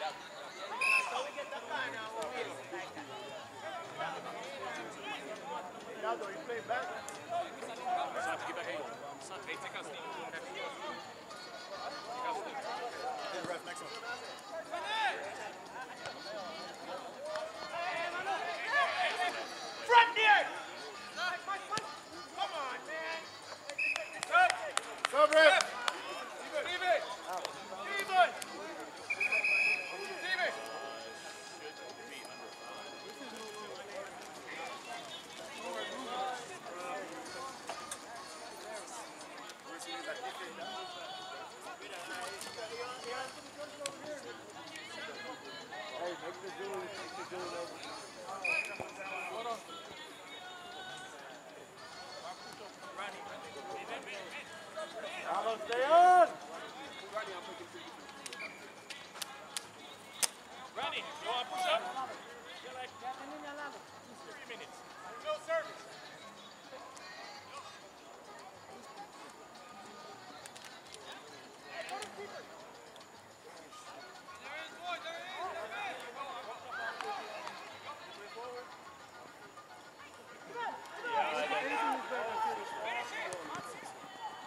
Stay on! Ronnie, you want to push up? You're like 3 minutes. No service.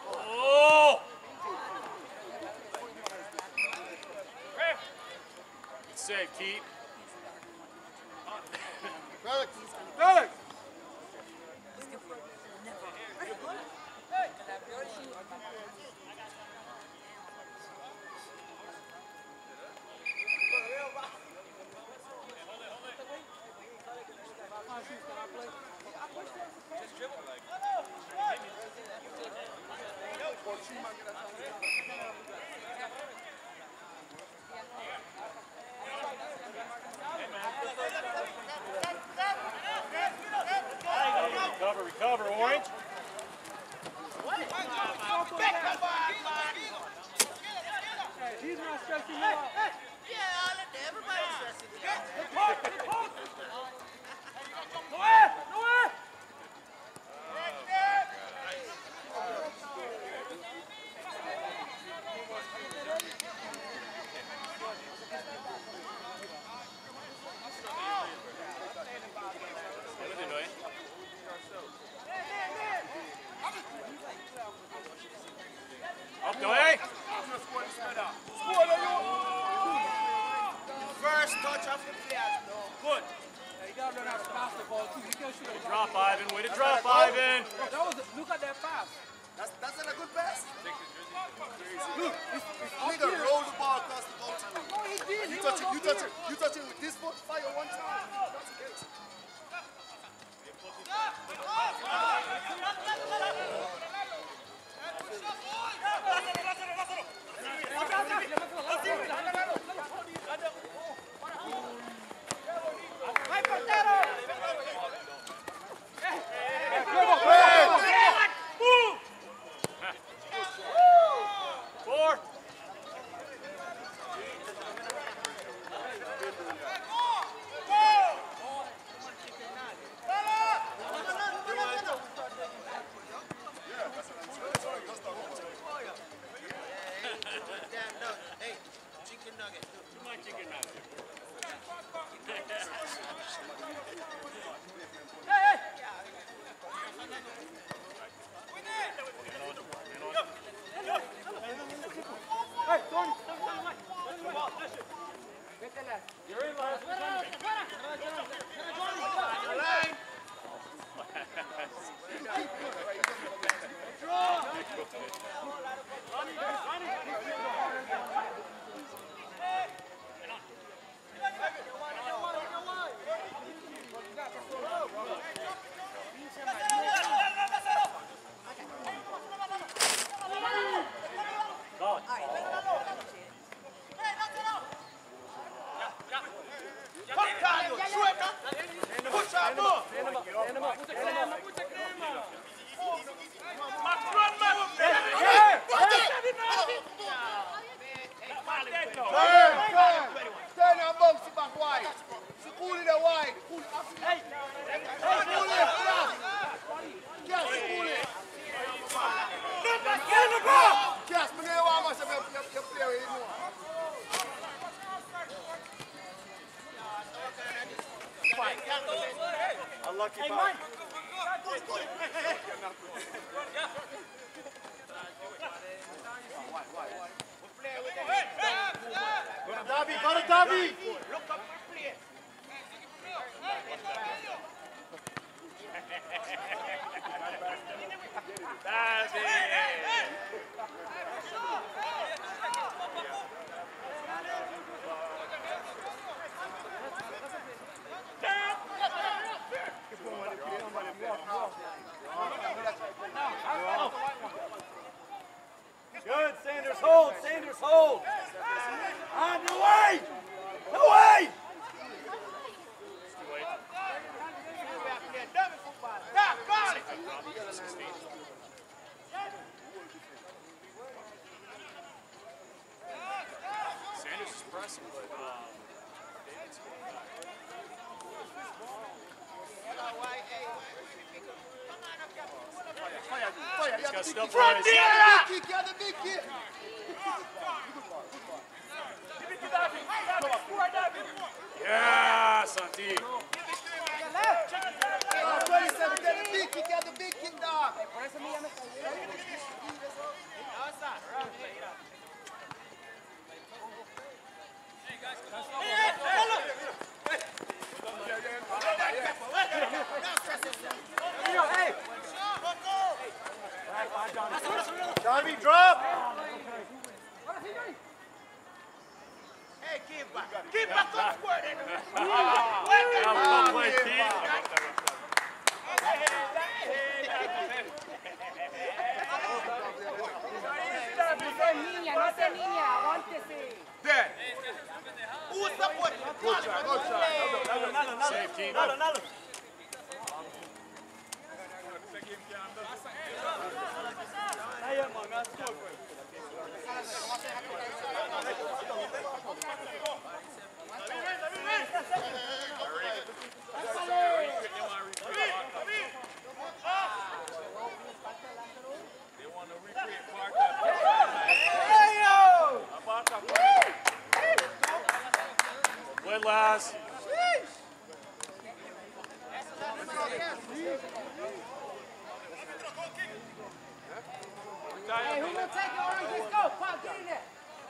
Oh! save, Keith. Felix. Felix! Recover, Orange. He's not stressing you out. Yeah, everybody's stressing you out. Noah! Up, Noe. First touch of the players. Good. You gotta learn how to pass the ball too. You can't shoot it. Drop, Ivan. Way to drop, Ivan. Look at that pass. That's not a good pass. Look, Nigga roll the ball across the goal to you. no, he did. You touch it with this foot, fire one time. That's the case. Four. Hey, chicken nugget. Too much chicken nugget. Hey, Tony. You're in, lad. Hey, Mike. Go to Davi. Look up for play. Good, Sanders, hold, Sanders, hold. On the way! No way! Sanders is pressing, but David's he's got stuff on his Big kick. Yeah, Santi. 27, get the big kick, get the big kick, dog. Hey, Give back. Give back some square there. Well played, Keith. No sea niña, aguántese. There. Who's supporting? Good shot, good shot. Save, Keith. Good, lads. Hey, who gonna take it, Orange? Let's go. Pop, get in there.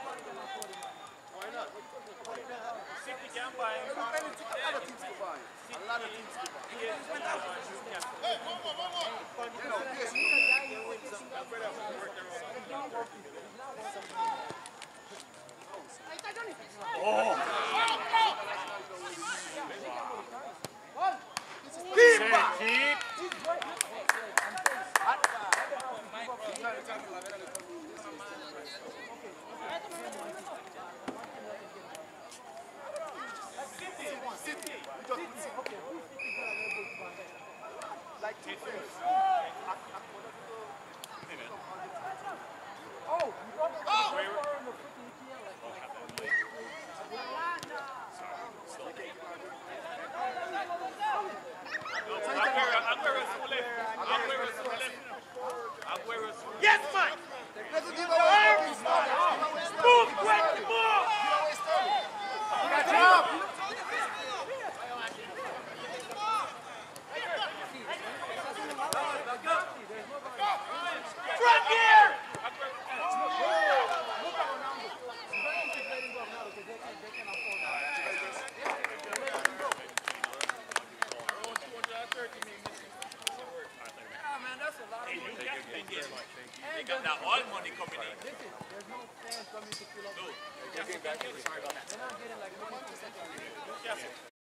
City can buy him. A lot of teams to buy. A lot of teams to buy. Hey, one more. You know, yes. Save, Keith. Yes, man. Let's give away. Move, quick, move. Catch up. Front here. They got that all money coming in. There's no chance for me to fill up. No. They're not getting like 1%.